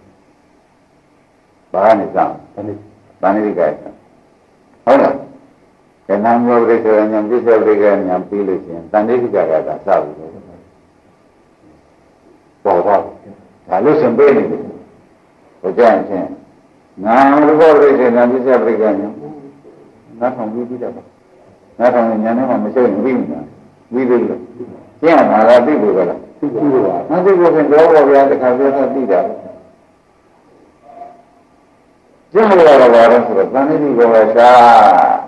ဘာနဲ့စမ်းတဏှိတဏှိကဟုတ်လားကဏ္ဍမျိုးပြိစ္ဆာဉာဏ်ပြိစ္ဆာပြိကဉာဏ်ပြီးလို့ရှိရင်တဏှိကကသာစဘူးပေါ်တော့ဒါလို့ရှင်ပေးနေတယ်ဟိုကြရင်ချင်းငါဘောပြိစ္ဆာဉာဏ်ပြိစ္ဆာပြိကဉာဏ်ငါဆောင်ပြီးပြီးတော့那他们年龄嘛没小人病呢，为这个，这样嘛他对不对了？对不对？那这个很多我边的看这他对的。这样我了我了是吧？咱这个我啥？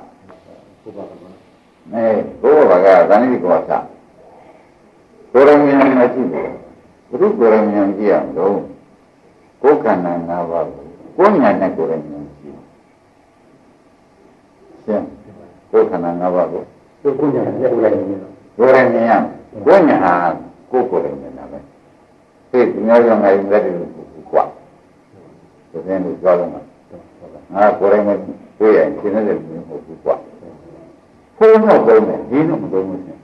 哎，我把个咱这个我啥？ကိုယ်ရင်းမရှိဘူးဘုရုကိုယ်ရင်းကြည့်အောင်လို့ကိုယ်ခန္ဓာ၅ပါးကိုကိုယ်ဉာဏ်နဲ့ကိုယ်ရင်းကြည့်ရှင်းကိုယ်ခန္ဓာ၅ပါးကိုကိုယ်ဉာဏ်နဲ့ကိုယ်ရင်းကြည့်ကိုယ်ရင်းရကိုယ်ဉာဏ်ဟာကိုယ်ကိုယ်ရင်းနေတာပဲဒီဒီမျိုးကြောင့်ငါရင်လက်တွေကွာဒီစင်းကိုကြောက်လို့ငါကိုယ်ရင်းနဲ့ကိုယ်ရင်းရှင်းတဲ့လူမျိုးကိုကွာဘုံတော့သုံးတယ်ဒီတော့မသုံးဘူးရှင်း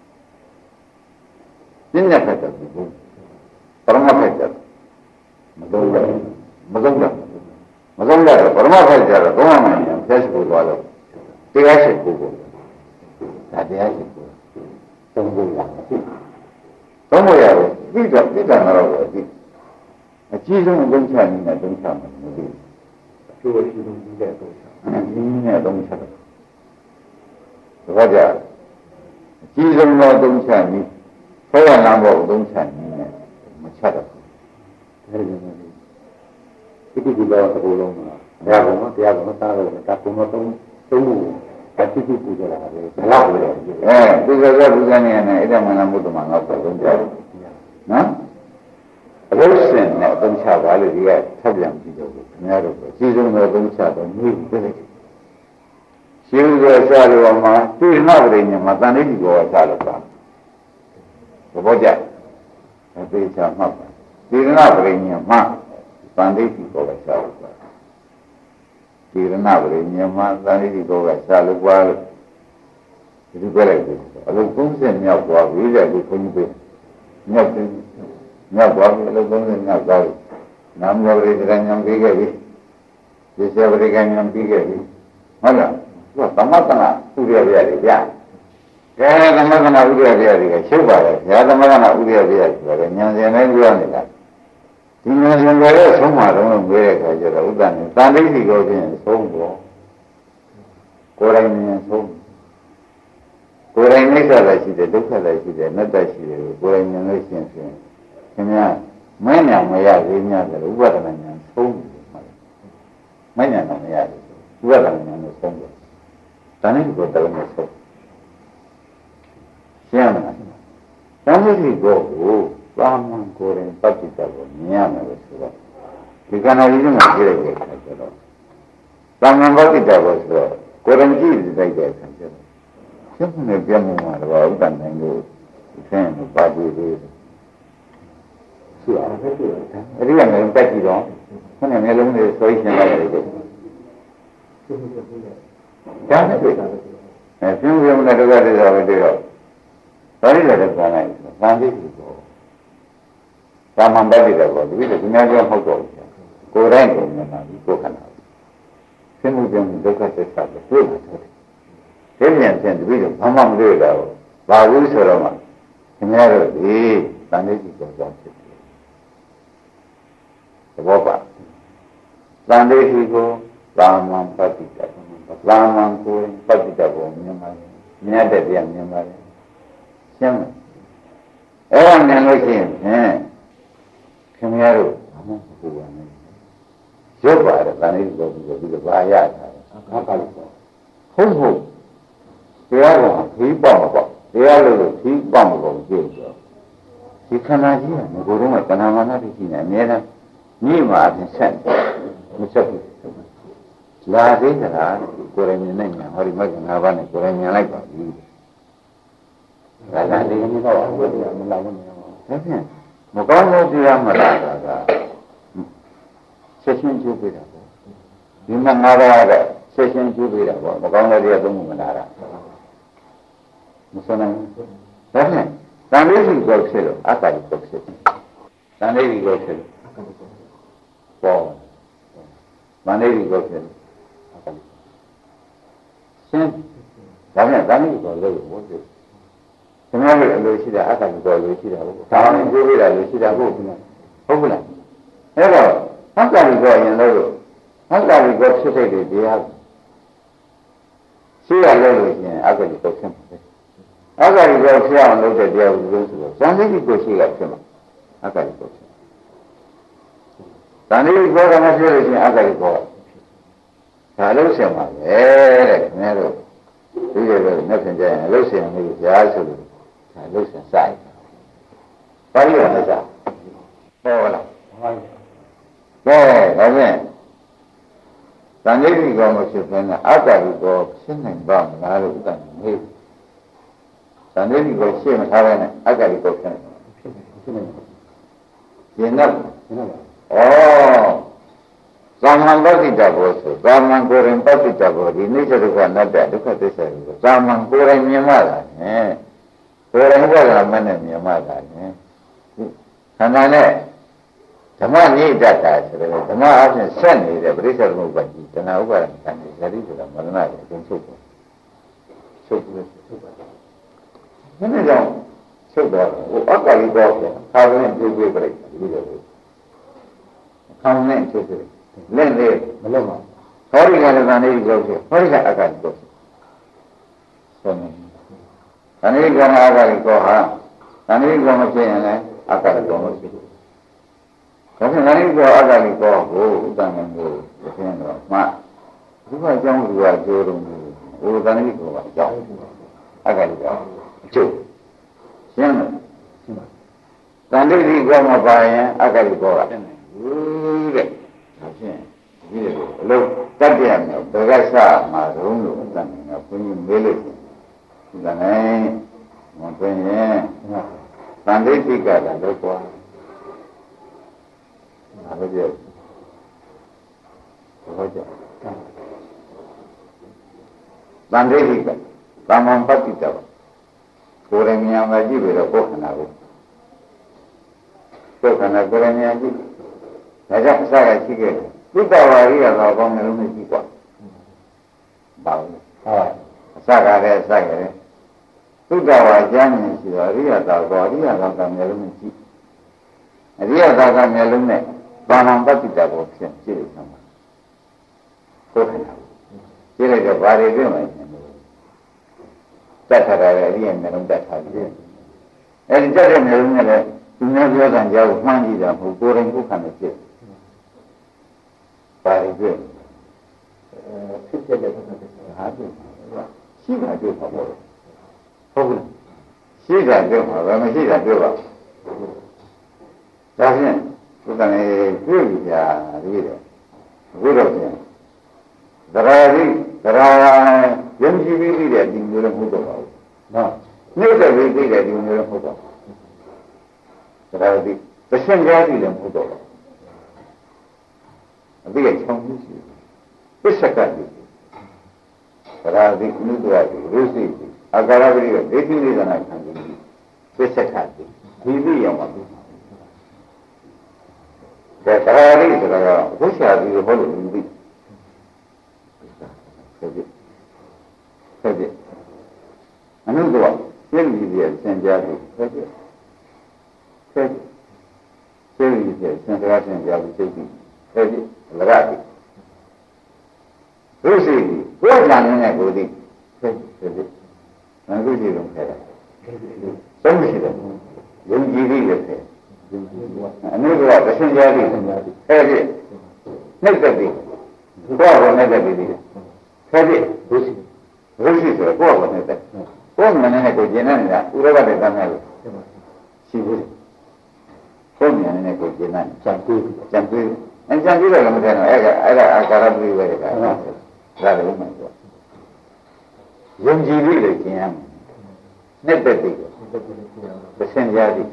ပညာဖတ်တယ်ဘုပရမဖတ်တယ်မသုံးရမသုံးရမသုံးရတော့ပရမဖတ်ကြတော့သုံးရမယ်ဆရာရှိခိုးသွားတော့တရားရှိခိုးဖို့ဒါတရားရှိခိုးသုံးဖို့ရသုံးဖို့ရတယ်ပြီးတော့ပြီးတယ်တော့ဒီအကြီးဆုံးအသုံးချနည်းနဲ့သုံးချမှာမသိဘူးအကျိုးရှိဆုံးပြီးတဲ့သုံးချနည်းနဲ့သုံးချတယ်ဒါကြအကြီးဆုံးသောသုံးချနည်းဘုရားနာမောသုံးချနည်းနဲ့မချတော့ဘူးအဲဒီလိုဒီဒီဒီတော့ဘုလုံးမှာတရားကောင်တရားကောင်သားတော့တာကုံတော့သုံးသုံးဖို့အတိအကျပူကြတာလေဘယ်လောက်လဲအဲဒီကကပူဇော်နေတယ်အဲ့ဒါမှလည်းဘုဒ္ဓမှာတော့သုံးကြတယ်နော်အလို့စင်နဲ့သုံးချပါလို့ဒီကထပ်ပြန်ပြီးတော့ခင်ဗျားတို့အကြီးဆုံးသောသုံးချတော့မြို့ပြည့်ရှိဥသောစားလို့မှာတိရဏပရိညာမှာတန်ဋိတိဘောစားလို့ပါသဘောကျအသေးချာမှတ်ပါတိရဏပရိညာမှာတန်ဋိတိဘောစားလို့ပါတိရဏပရိညာမှာတန်ဋိတိဘောစားလို့ပါလို့ဒီလိုပြောလိုက်တယ်အလုံးသုံးဆယ်မြောက်သွားပြီတဲ့ဒီခွန်ကြီးပဲမြောက်တယ်မြောက်သွားပြီအလုံးသုံးဆယ်မြောက်သွားပြီနာမဝရိဒရဉာဏ်ပြီးခဲ့ပြီဒီစေဝရိကဉာဏ်ပြီးခဲ့ပြီဟုတ်လားသူကသမထနာဥရပြရတယ်ဗျာကဲသမထနာဥရပြရတယ်ကရှုပ်ပါလေဘုရားသမထနာဥရပြရတယ်ဆိုတော့ဉာဏ်ရှင်နဲ့ပြောနေတာဒီဉာဏ်ရှင်တွေဆုံးမှာတော့မေးတဲ့အခါကျတော့ဥဒ္ဒနဲ့တန်ဋိတိကိုဖြင့်ဆုံးတော့ကိုယ်တိုင်ဉာဏ်ဆုံးကိုယ်တိုင်နိစ္စလည်းရှိတယ်ဒုက္ခလည်းရှိတယ်အနတ္တရှိတယ်ကိုယ်တိုင်ဉာဏ်လို့ရှင်းဖြင့်ခင်ဗျာမဉဏ်မရသေးများတယ်ဥပဒနာဉာဏ်ဆုံးတယ်မှတ်မဉဏ်တော့မရဘူးဥပဒနာဉာဏ်လို့ဆုံးတယ်တဏှိကိုတလုံးနဲ့ဆုံးရှင်းမလားတဏှိကိုကိုသာမန်ကိုယ်ရင်ပဋိတ္တကိုမြင်ရမယ်လို့ဆိုတော့ဒီကဏ္ဍကြီးမှာကြည့်လိုက်တဲ့အခါကျတော့သာမန်ပဋိတ္တကိုဆိုတော့ကိုယ်ရင်ကြည့်လိုက်တဲ့အခါကျတော့ရှင်းနေပြမှုမှာတော့ဥဒ္ဒနိုင်လို့ဆင်းလို့ပါပြီးသေးတယ်ရှိအောင်ပဲရှိတယ်အဲ့ဒီကလည်းတက်ကြည့်တော့ခုနကမျိုးလုံးတွေဆိုရင်ရှင်းလိုက်ရတယ်ဒါနဲ့တွေ့တာအဲပြင်းပြင်းနဲ့တော့တဲ့ဆိုပဲတွေ့တော့ဒါလေးလည်းပြန်လိုက်ဗန်တိကိုသာမန်ပဲတဲ့ကောဒီလိုဒီများကြောင့်ဟုတ်တော့ကိုယ်တိုင်ကိုမြင်တာဒီကိုယ်ခန္ဓာဆင်းမှုကြောင့်ဒုက္ခသစ္စာကိုတွေ့မှာတယ်ဒီမြန်ဖြင့်ဒီလိုဘာမှမတွေ့တော့ဘာဘူးဆိုတော့မှခင်ဗျားတို့ဒီတန်ဋိတိကိုကြောင့်ဖြစ်တယ်သဘောပါတန်ဋိတိကိုသာမန်ပဋိတ္တသာမန်ကိုယ်ပဋိတ္တကိုမြင်ပါလေမြတ်တဲ့တရားမြင်ပါလေရှင်းမအဲ့ဒါမြင်လို့ရှိရင်ခင်ဗျားတို့ဘာမှမပူပါနဲ့ရုပ်ပါတယ်တန်ဋိတိကိုပြီးတော့ပြီးတော့ဘာရတာအခါကလေးဟုတ်ဟုတ်တရားကခီးပေါ့မပေါ့တရားလို့ခီးပေါ့မပေါ့ကြည့်တော့ဒီခန္ဓာကြီးကငကိုယ်တော့ကတဏှာမာနတိရှိနေအများနဲ့ညီမှာအဖြစ်ဆက်မဆက်ဘူးလာသေးတာကိုယ်ရမြင်နိုင်ဟောဒီမကငါးပါးနဲ့ကိုယ်ရမြင်လိုက်ပါပြီဒါကဒီနေ့တော့အဝိဒ္ဓမလာဘူးနော်ဒါဖြင့်မကောင်းတဲ့တရားမလာတာကဆက်ရှင်ကျိုးပေးတာပေါ့ဒီမှာငါးပါးကဆက်ရှင်ကျိုးပေးတာပေါ့မကောင်းတဲ့တရားသုံးခုမလာတာမစနိုင်ဒါဖြင့်တန်လေးစီကိုဖြစ်လို့အတ္တကြီးကိုဖြစ်တန်လေးစီကိုဖြစ်လို့ပေါ်တန်လေးစီကိုဖြစ်လို့ရှင်းဒါနဲ့တန်လေးကိုလို့ဘုရားခင်ဗျားတို့အလိုရှိတာအတ္တကိုလိုရှိတာဟုတ်ဒါမှမဟုတ်ကိုယ်ရလိုရှိတာဟုတ်ဘူးလားဟုတ်ဘူးလားအဲ့တော့အတ္တကိုရင်လို့အတ္တကိုဖြစ်တဲ့တရား siya lo yin agari ko chen agari ko siya lo de dia lo so sandhi ko siya chen agari ko sandhi ko ga ma siya lo yin agari ko da lo siya ma le ne loဒီလိုပဲနဲ့ဖြင့်ကြရင်လှုပ်ရှင်လေးကြားဆိုလို့ဒါလှုပ်ရှင်စိုက်ပါဠိတော်နဲ့စားဟုတ်လားဟုတ်ကဲ့ဒါဖြင့်သံဃိတိကောမဖြစ်ဘဲနဲ့အတ္တတိကောဖြစ်နိုင်ပါမလားလို့ဥဒ္ဒနာမေးသံဃိတိကောရှင်းမထားဘဲနဲ့အတ္တတိကောဖြစ်နိုင်ဖြစ်နိုင်ရင်တော့ဩသာမန်ပဋိတ္တဘောဆိုသာမန်ကိုယ်ရင်ပဋိတ္တဘောဒီနိစ္စဒုက္ခအနတ္တဒုက္ခသစ္စာကိုသာမန်ကိုယ်ရင်မြင်မှလာတယ်ကိုယ်ရင်ဘက်ကမနဲ့မြင်မှလာတယ်ခန္ဓာနဲ့ဓမ္မနိဒတ္တဆိုတဲ့ဓမ္မအပြင်ဆက်နေတဲ့ပရိစ္ဆေသမုပ္ပါဒ်တဏှာဥပါဒံကံဒီဇာတိဆိုတာမရဏကိုအကုန်ချုပ်တယ်ချုပ်တယ်ချုပ်ပါတယ်ဒီနေ့ကြောင့်ချုပ်တော့ဟိုအတ္တကြီးတော့ခါရင်းပြေးပြေးပြလိုက်ဒီလိုပဲခံနဲ့ချုပ်တယ်လက်လေးမလုံးပါဟောဒီကလည်းဗာနေလို့ဆိုဟောဒီကအကန့်ကိုဆိုနေဗာနေကမှာအကန့်ကိုဟာဗာနေကမဖြစ်ရင်လည်းအကန့်ကိုမဖြစ်ဘူးဒါဖြင့်ဗာနေကအကန့်ကိုဟိုဥဒ္ဒနာမျိုးဖြစ်ရင်တော့မှဒီကအကြောင်းလူကကြိုးတုံးဟိုဗာနေကိုကအကြောင်းအကန့်ကအကျိုးရှင်းတယ်တန်တိတိကမပါရင်အကန့်ကိုကဘူးတဲ့ဒါဖြင့်ဒီလိုအလုံးတတ်တယ်နော်ဘယ်ကစမှာတုံးလို့အတန်ကဘုန်းကြီးမေးလို့ဒါနဲ့မတွင်ရင်တန်တိတိကလည်းတော့ကွာဘာလို့ပြောဘာကြောင့်တန်တိတိကသာမန်ပဋိတ္တကိုယ်ရမြာမကြည့်ပြီးတော့ကိုယ်ခန္ဓာကိုကိုယ်ခန္ဓာကိုယ်ရမြာကြည့်ဒါကြောင့်အစကရှိခဲ့တယ်သုတ္တဝါရိယသောကောင်းမျိုးမျိုးကြည့်กว่าဘာလို့ဟုတ်အစကလည်းအစကလည်းသုတ္တဝါကျမ်းမြင်ရှိတော့အရိယသောကောအရိယသောကောင်းမျိုးမျိုးကြည့်အရိယသောကောင်းမျိုးလုံးနဲ့ဘာမှပဋိတ္တကိုဖြစ်ကြည့်လိုက်မှာကိုယ်ခန္ဓာကြည့်လိုက်တော့ဘာတွေတွေ့မှန်းတတ်ထားတယ်အရိယမျိုးလုံးတတ်ထားတယ်အဲဒီတတ်တဲ့မျိုးလုံးနဲ့လည်းသူများပြောတဲ့ကြောင့်မှန်းကြည့်တာမဟုတ်ကိုယ်ရင်ကိုယ်ခန္ဓာဖြစ်ပါရပြီအဲဖြစ်တဲ့တဲ့ဟာတွေ့ရှိတာတွေ့ပါဘောဟုတ်ကဲ့ရှိတာတွေ့ပါဘာမရှိတာတွေ့ပါဒါဖြင့်ဒီကနေ့တွေ့ပြီကြာပြီးတော့ဘုရားပြန်သရာရိသရာယုံကြည်ပြီးတဲ့ဒီမျိုးလည်းမဟုတ်တော့ပါဘူးနော်နှိမ့်တဲ့ပြီးတဲ့ဒီမျိုးလည်းမဟုတ်တော့သရာရိသရှင်ကြားပြီးလည်းမဟုတ်တော့အတိအချောင်းမှုရှိပစ္စကတိသရာတိနုတ္တဝတိရုစိတိအာကာရပရိယဒိဋ္ဌိဝေဒနာခံပြီးပစ္စကတိဒီလိုရောက်ပါဘူးဒါသရာတိဆိုတာကဘုရားပြီးဟောလို့မသိဆက်ပြဆက်ပြအနုတ္တဝစိတ်ကြီးရဲ့သင်ကြားပြီးဆက်ပြဆက်စိတ်ကြီးရဲ့သင်ကြားသင်ကြားပြီးစိတ်ကြီးဆက်ပြလရတိရုပ်ရှိကိုယ်ကြံနေတဲ့ကိုယ်သိဆက်ဆက်ပြငါတို့ကြည့်လို့ခဲ့တာသုံးရှိတယ်ယုံကြည်ပြီးလည်းခဲ့အနုတ္တဝသင်ကြားပြီးဆက်ပြနှိမ့်သက်ပြီးကိုယ်ကနှိမ့်သက်ပြီးဆက်ပြရုပ်ရှိရုပ်ရှိဆိုတော့ကိုယ်ကနှိမ့်သက်ကိုယ်မနဲ့ကိုကျင်နေတာဥရဘတဲ့တမ်းမဲ့လို့ရှိဘူးကိုယ်မြန်နဲ့ကိုကျင်နေကြံတွေးကြံတွေးအကြံတွေးတော့လည်းမတဲ့တော့အဲ့ဒါအဲ့ဒါအာကာရပရိဝေဒကဒါလည်းမှဆိုယုံကြည်ပြီးလေကျင်ရမယ်နှစ်သက်ပြီးသင်ကြားပြီး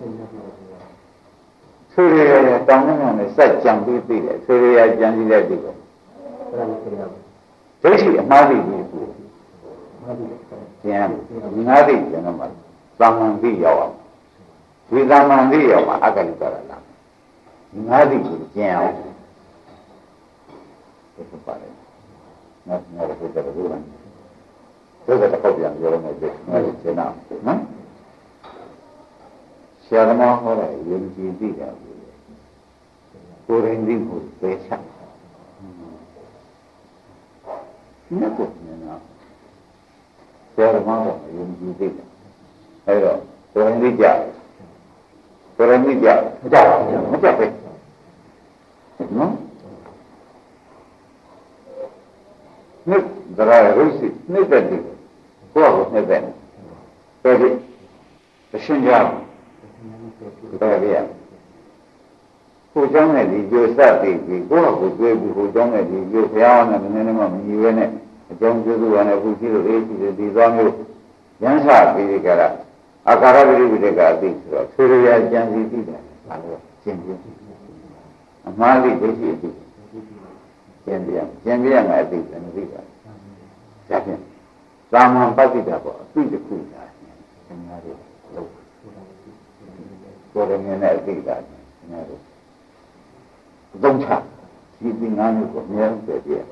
ဆိုရရတောင်းနေတယ်စက်ကြံပြီးပြီးတယ်ဆိုရရကြံပြီးတဲ့ပြီးတော့ဒိဋ္ဌိအမှားပြီးပြီးကျင်ငါးသိကျင်တော့မှသာမန်သိရောက်အောင်ဒီသာမန်သိရောက်မှာအကလိကရလာငါးသိကိုကျင်အောင်ဒီပါတယ်နော်ငါတို့ကတော့ဘုရားဒါကတော့ပြန်ပြောရမယ်ဒီငါတို့ကျင်အောင်နော်ဆရာသမားဟောတဲ့ယုံကြည်သိတာကိုယ်ရင်သိဖို့ပဲချက်မြတ်ကိုမြင်တော့ဆရာသမားကယုံကြည်သိတယ်အဲတော့ကိုယ်ရင်းသိကြကိုယ်ရင်းသိကြမကြပါဘူးမကြပဲနော်နှစ်ဒရာရုပ်စီနှစ်တဲ့ဒီကိုယ့်ကိုနှစ်တဲ့တယ်ဒီအရှင်းကြတယ်ဗျာကိုเจ้าနဲ့ဒီကျိုးစသိပြီးကိုယ့်ကိုတွေးပြီးကိုเจ้าနဲ့ဒီကျိုးဘုရားနဲ့နည်းနည်းမှမညီရဲနဲ့အကြောင်းကျိုးစုရနဲ့အခုရှိလို့အေးရှိတယ်ဒီသွားမျိုးရမ်းစာပြီးကြတာအာကာရပရိဝိတကအသိဆိုတော့ဆွေရကြံစီသိတယ်ဘာလို့ရှင်းပြအမှားလေးဒိဋ္ဌိအသိရှင်းပြရှင်းပြမယ်အသိတယ်မသိပါဘူးဒါဖြင့်သာမန်ပဋိဒါပေါ့အသိတစ်ခုသာသင်္ဃာတွေလို့ကိုယ်ရင်းနဲ့အသိတာသင်္ဃာတွေသုံးချဒီပင်ငါးမျိုးကိုအများကြီးပြည့်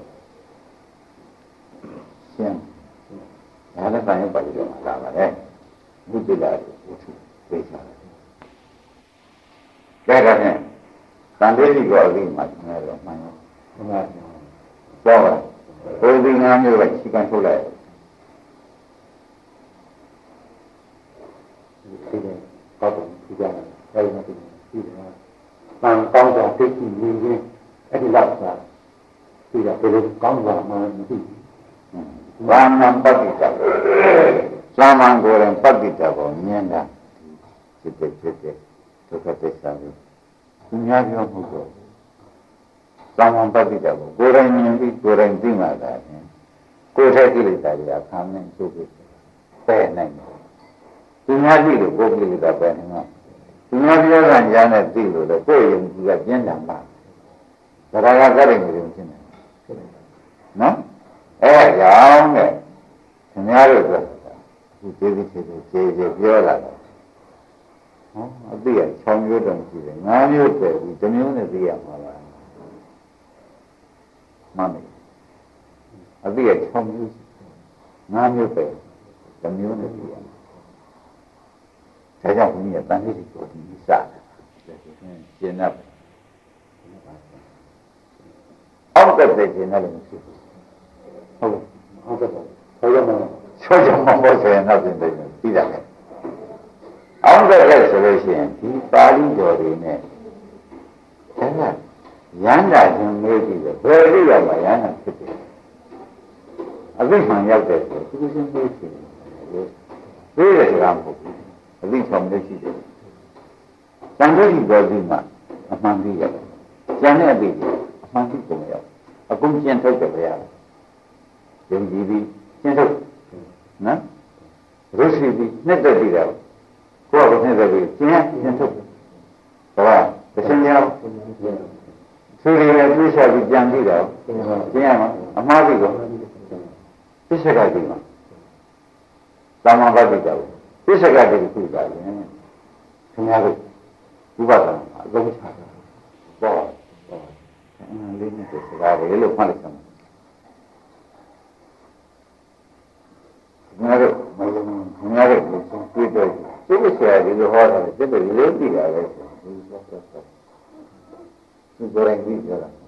ရှင်းဒါလည်းတိုင်းပါလိမ့်တော့လာပါလေဘုဒ္ဓလာကိုဝတ်ပေးချတယ်ဒါကနဲ့တန်လေးကြီးကိုအပြီးမှသင်္ဃာတော့မှန်ရောသင်္ဃာတော့ဘုဒ္ဓငါးမျိုးပဲခြေကထုတ်လိုက်ဒီလိုကောက်ပုံပြကြတယ်အဲဒီမှာဒီလိုမှန်ကောင်းတာသိကြည့်နေရင်အဲ့ဒီလောက်သာဒီကဘယ်လိုကောင်းတာမှမသိဘူး။ဘာမှပဋိစ္စ။သာမန်ကိုယ်ရင်ပဋိစ္စကိုမြင်တာဖြစ်တဲ့ဖြစ်တဲ့ဒုက္ခသစ္စာကိုသူများပြောမှုတော့သာမန်ပဋိစ္စကိုကိုယ်ရင်မြင်ပြီးကိုယ်ရင်သိမှသာဖြင့်ကိုယ်ထဲကိလေသာတွေကခံနေချုပ်ပြီးပယ်နိုင်တယ်။သူများကြည့်လို့ကိုယ်ကိလေသာပယ်နိုင်မှာဒီမှာပြောတာညာနဲ့သိလို့လေကိုယ်ယုံကြည်ကပြင်းထန်ပါဒါကကတည်းကရုံချင်းတယ်နော်အဲကြောင့်တဲ့ခင်ဗျားတို့ကအခုသေးသေးသေးသေးသေးသေးပြောလာတယ်ဟောအသိရ၆မျိုးတောင်ရှိတယ်၅မျိုးတည်းဒီတစ်မျိုးနဲ့သိရမှာလားမှန်တယ်အသိရ၆မျိုး၅မျိုးတည်းတစ်မျိုးနဲ့သိရမှာဒါကြောင့်ဘုရားတန်လေးကိုဒီစတယ်ရှင်းတယ်အောက်တဲ့ရှင်းတယ်လို့မရှိဘူးဟုတ်အောက်တဲ့ဆောရမဆောရမဘောဆိုရင်တော့ပြင်တယ်ပြီးတာလေအောက်တဲ့ဆိုလို့ရှိရင်ဒီပါဠိတော်တွေနဲ့ဒါကရန်တာချင်းမေးပြီးတော့ဘယ်လိုရောက်မှရန်တာဖြစ်တယ်အသိမှန်ရောက်တဲ့ဆိုသူချင်းမေးတယ်လို့ပြောရတာမဟုတ်ဘူးအသိဆောင်လို့ရှိတယ်။တန်ခိုးကြီးပေါ်ပြီးမှအမှန်သိရတယ်။ကျန်တဲ့အသိတွေအမှန်သိကုန်ရောက်အကုန်ကျင့်ထုတ်တယ်ဗျာ။ယုံကြည်ပြီးကျင့်ထုတ်နော်။ရုပ်ရှိပြီးနှစ်သက်ပြီးတော့ကိုယ့်ကိုနှစ်သက်ပြီးကျင့်ကျင့်ထုတ်။ဒါကတစ်ချိန်ရောက်သူတွေလည်းတွေးချပြီးကြံပြီးတော့ကျင့်ရမှာအမှားပြီးတော့သိစကားပြီးမှာသာမန်ပတ်ပြီးတော့သစ္စာကတည်းကခုတာရင်ခင်ဗျားတို့ဥပဒနာအကုန်ချတာပေါ့အင်းလေးနဲ့စကားတွေလို့မှတ်လိုက်စမ်းခင်ဗျားတို့မယုံခင်ဗျားတို့ကိုတွေ့တော့သူ့ဆရာဒီလိုဟောတာတက်တယ်လေးပြီးတာလေဒီလိုဆိုတော့သူကိုယ်တိုင်ပြီးကြတာ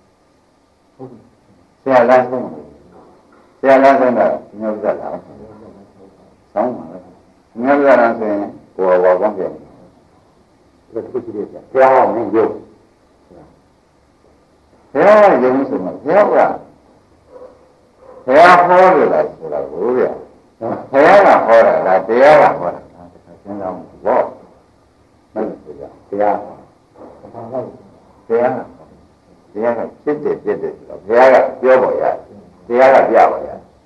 ဆရာလမ်းဆုံးဆရာလမ်းဆုံးတော့ညောက်ကြတာဆောင်းပါလေမြတ်စွာဘုရားဆိုရင်ကိုယ်ဘာကောင်းပြန်လဲဒါတစ်ခုရှိတယ်ဗျာဘုရားကမင်းယုံဘုရားယုံဆိုမှဘုရားကဘုရားဟောတယ်လားဆိုတာကိုဗျာဘုရားကဟောတာလားတရားကဟောတာလားစဉ်းစားမှုပေါ့မဟုတ်ဘူးဗျာဘုရားဘုရားဘုရားကဖြစ်တယ်ဖြစ်တယ်ဆိုတော့ဘုရားကပြောပေါ်ရတရားကပြပေါ်ရ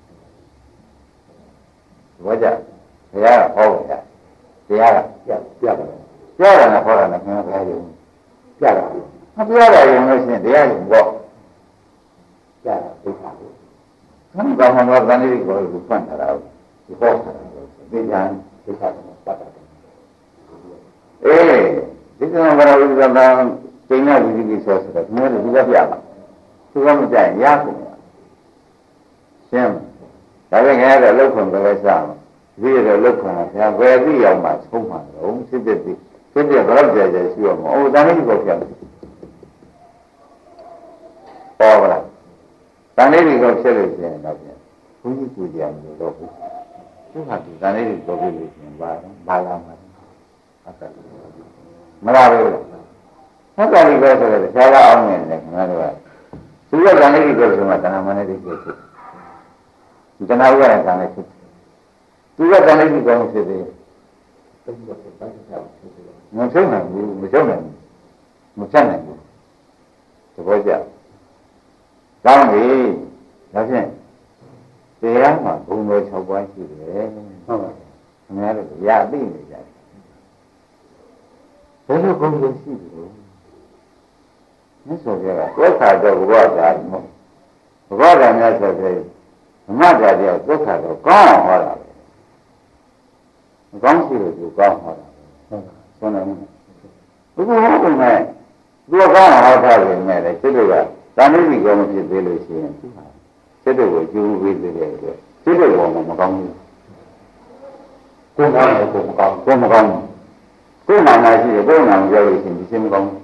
ဘောကြဘုရားကဟောတယ်တရားကပြပြတယ်ပြတယ်နဲ့ဟောတာနဲ့ခင်ဗျားဘယ်လိုပြတာမပြတာရင်လို့ရှိရင်တရားရင်ပေါ့ပြတာသိတာကိုခဏကောင်းမှတော့တန်လေးကိုကိုဖွင့်ထားတာဒီဟောတာဒီညာသိတာကိုပတ်တာအေးဒီကံဘာလို့ဒီကံကျင်းရဝိသီဆိုဆိုတော့ခင်ဗျားတို့ဒီကပြပါသူကမကြိုက်ရကုန်ရှင်းဒါပေမဲ့ခင်ဗျားတို့လောက်ခွန်ပဲစားဒီရတဲ့လောက်ခွန်ကဘုရားဘယ်သိအောင်မှသုံးမှာတော့စစ်တဲ့ဒီစစ်တဲ့ဘလောက်ကြာကြာရှိရမှာအိုတန်လေးကိုပြတယ်ပေါ်ပါလားတန်လေးကိုဖြစ်လို့ရှိရင်တော့ပြန်ဘုန်းကြီးကိုကြံလို့တော့ဘူးသူဟာဒီတန်လေးကိုပြောပြလို့ရှင်ပါဘာလာမှာဟုတ်ကဲ့မလားဘူးဟုတ်ကဲ့ဒီပဲဆိုတော့ဆရာကအောင်နေတယ်ခင်ဗျားတို့ကသူကတန်လေးကိုဆိုမှတဏှာမနဲ့ဒီကိုဖြစ်ဒီတဏှာဥပါဒကံနဲ့ဖြစ်သူကတန်လေးကိုဖြစ်တယ်မဆုံးနိုင်ဘူးမဆုံးနိုင်ဘူးမဆက်နိုင်ဘူးသဘောကျကောင်းပြီဒါဖြင့်တရားမှာဘုံတော်၆ပါးရှိတယ်ဟုတ်ပါဘူးခင်ဗျားတို့ရသိနေကြတယ်ဘယ်လိုဘုံတော်ရှိတယ်မြတ်စွာဘုရားကဒုက္ခတော့ဘဝတာမဟုတ်ဘဝတာများဆိုတဲ့ဓမ္မတာတရားဒုက္ခတော့ကောင်းအောင်ဟောတာပဲမကောင်းရှိလို့သူကောင်းဟောတာဟုတ်ဆုံးတယ်ဘုရားကလည်းသူကောင်းဟောတာပဲနဲ့လေစိတ်တို့ကသာမဏေကောမဖြစ်သေးလို့ရှိရင်သူဟာစိတ်တို့ကိုကျိုးပေးသေးတယ်အတွက်စိတ်တို့ကမကောင်းဘူးကိုယ်ကောင်းတယ်ကိုယ်မကောင်းကိုယ်မကောင်းကိုယ်နာနာရှိတယ်ကိုယ်နာမပြောလို့ရှိရင်ဒီစိတ်မကောင်း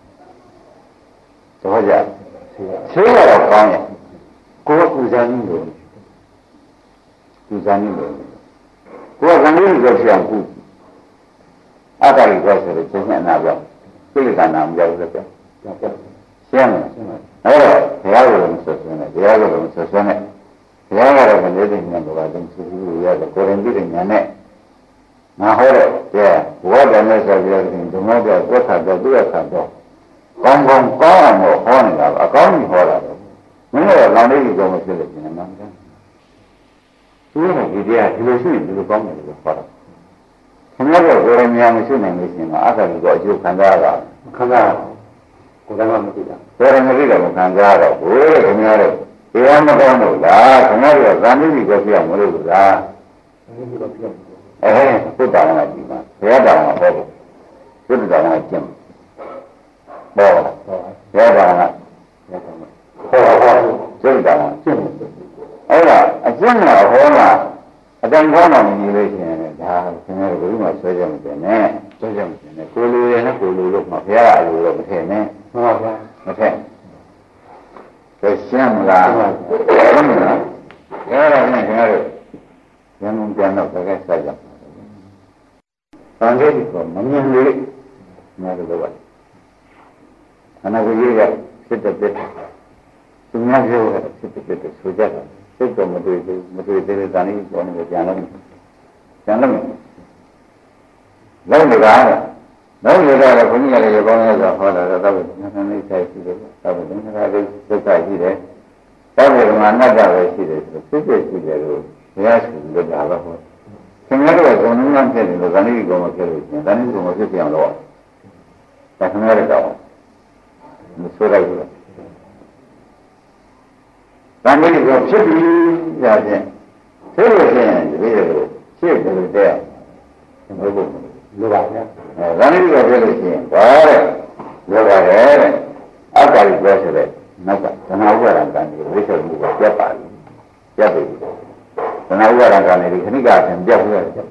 သဘောကျဆေးရတော့ကောင်းရဲ့ကိုယ်ကပူဇော်နေလို့ပူဇော်နေလို့ကိုယ်ကံလေးကိုပြောင်းကူအတ္တကြီးပြောဆိုလို့ကျင်းနေနာပြောကိလေသာနာမပြောဘူးလေပြောရှင်းမယ်အဲ့တော့ဘုရားကိုလည်းဆက်ဆွဲနေဘုရားကိုလည်းဆက်ဆွဲနေဘုရားကတော့မလေးတဲ့ဉာဏ်တော်ကလည်းသူ့ကိုရတဲ့ကိုယ်ရင်ပြည့်တဲ့ဉာဏ်နဲ့ငါဟောတဲ့ကဲဘဝတည်းနဲ့ဆိုပြီးတော့ဒီမောတဲ့ကိုယ်ခါတော့သူ့ခါတော့ကောင်းကောင်းကောင်းအောင်ဟောနေတာအကောင်းကြီးဟောတာပဲမင်းတို့လောင်လေးကြီးကောမဖြစ်လို့ပြင်မှာမဟုတ်ဘူးသူကဒီတရားဒီလိုရှိရင်ဒီလိုကောင်းတယ်လို့ဟောတာခင်ဗျားတို့ကိုယ်ရများမရှိနိုင်လို့ရှိရင်အက္ခရီကအကျိုးခံစားရတာခံစားကိုယ်ကမှမသိတာကိုယ်ရမသိတော့ခံစားတော့ဘိုးရဲ့ခင်ဗျားတို့တရားမကောင်းလို့လားခင်ဗျားတို့ကဇာတိကြီးကိုပြအောင်မလို့လားဇာတိကြီးကိုပြအောင်အဲသုတ္တဝါကြီးမှာဘုရားတော်မှာဟောဖို့သုတ္တဝါကျင့်ဘောဘုရားတော်ကဟောဟောသုတ္တဝါကျင့်အဲ့ဒါအကျင့်မှာဟောမှာအတန်ကောင်းမှမကြည့်လို့ရှိရင်ဒါခင်ဗျားတို့ဘယ်မှာဆွဲကြမတင်နဲ့ဆွဲကြမတင်နဲ့ကိုလူရယ်နဲ့ကိုလူလို့မှဘုရားအလိုတော့မထည့်နဲ့မှန်ပါဗျာမထည့်ကဲရှင်းမလားရှင်းမလားအဲ့ဒါနဲ့ခင်ဗျားတို့ဉာဏ်ဉာဏ်တော့တကယ်ဆက်ကြပါတန်လေးကမမြင်လို့ငါတို့တော့အနာဂတ်ရဲ့စစ်တဲ့ပြည့်သူများပြောတဲ့စစ်တဲ့ပြည့်ဆိုကြတာစိတ်ကမတွေ့ဘူးမတွေ့သေးတဲ့တန်လေးပေါ်နေကြတယ်ကျန်လို့လုံးနေတာလုံးနေတာကဘုန်းကြီးကလည်းဘောင်းရဆိုဟောတာတော့တော့ငါးနှစ်ဆိုင်ရှိတယ်တော့ဘုန်းကြီးကလည်းဒုက္ခရှိတယ်တော့ဒီမှာအနတ္တပဲရှိတယ်ဆိုစစ်စစ်ရှိတယ်လို့ဘုရားရှိလို့ဒါတော့ဟောခင်ဗျားတို့ကဘုံလုံးလုံးဖြစ်တယ်လို့ဇာတိကောမဖြစ်လို့ရှင်ဇာတိကောမဖြစ်ပြန်တော့ဒါခင်ဗျားတို့တော့မဆိုးလိုက်ဘူးဇာတိကောဖြစ်ပြီရခြင်းဖြစ်လို့ရှိရင်ဒီလိုဖြစ်တယ်လို့တဲ့ဘုရားလိုပါဗျာအဲဇာတိကောဖြစ်လို့ရှိရင်ဘာတဲ့လိုပါတယ်တဲ့အတ္တကြီးပြောဆိုတဲ့နောက်ကသနာဥပါဒံကံဒီဝိသုဒ္ဓမှုကပြတ်ပါပြီပြတ်ပြီသနာဥပါဒံကံဒီခဏကအရင်ပြတ်ပြီးတော့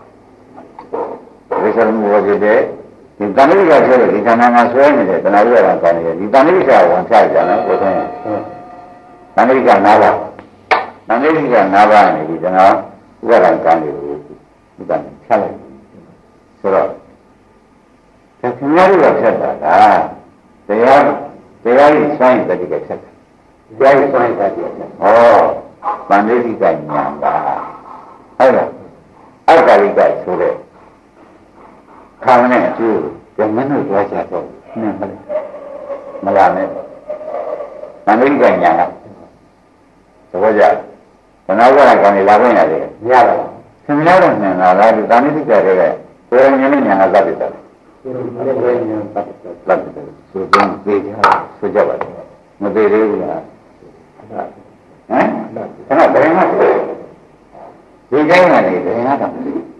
ဝိသုဒ္ဓမှုဝကြတဲ့ဒီတဏှိကဆိုတဲ့ဒီခန္ဓာမှာဆွဲနေတဲ့သနာဥပါဒံကံဒီဒီတဏှိကဝန်ချကြတယ်ဘုရားတဏှိကနာပါတဏှိကနာပါနေဒီသနာဥပါဒံကံဒီကိုဒီကံဖြတ်လိုက်ဆိုတော့ဒါခင်ဗျားတို့ကဖြတ်တာကတရားတရားကြီးဆိုင်တဲ့တိကဖြတ်တာတရားကြီးဆိုင်တဲ့တိကဖြတ်ဟောဗန္ဓိတိကညာကဟုတ်လားအက္ခရိကဆိုတဲ့ခံနဲ့အကျိုးကမင်းတို့ကြွားချတော့နည်းမလဲမလာနဲ့ဗန္ဓိတိကညာကသဘောကျဘဏ္ဍာဝရကံနေလာခွင့်ရတယ်မရတော့ခင်ဗျားတို့နဲ့လာလားဒီဗန္ဓိတိကတဲ့ကိုယ်ရင်းနဲ့ညာကသတ်တယ်ကိုယ်ရင်းနဲ့သတ်တယ်သတ်တယ်ဆိုတော့သိကြဆိုကြပါလားမသေးသေးဘူးလားဟမ်အဲ့ဒါဘယ်မှာဒီတိုင်းကနေဘယ်မှာတော့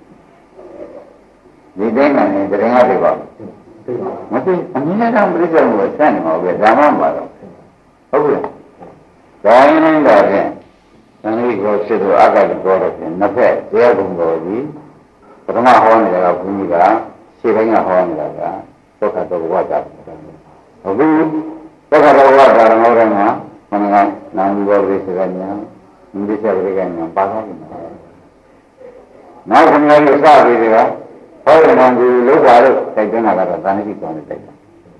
ဒီတိုင်းကနေဘယ်မှာတွေပါမသိအမြဲတမ်းပြည့်စုံလို့စနေမှာပဲဓမ္မမှာတော့ဟုတ်ပြီဒါရင်းနေတာဖြင့်သံဃာကိုစစ်တို့အကတိပြောတော့ဖြင့်နှစ်ဖက်တရားကုံတော်ကြီးပထမဟောနေတာကဘုန်းကြီးကရှေ့ပိုင်းကဟောနေတာကသုခတောဝါဒဟုတ်ပြီသုခတောဝါဒဓမ္မတော်မှာခန္ဓာနာမ်ဘောရိစကညာမိစ္ဆာပရိကညာပါသွားပြီနောက်ခဏလေးစပြီးတကဟောရမန်ကူလို့ပါလို့တိုက်တွန်းတာကတော့သာနိတိကောင်းတဲ့တိုက်တာ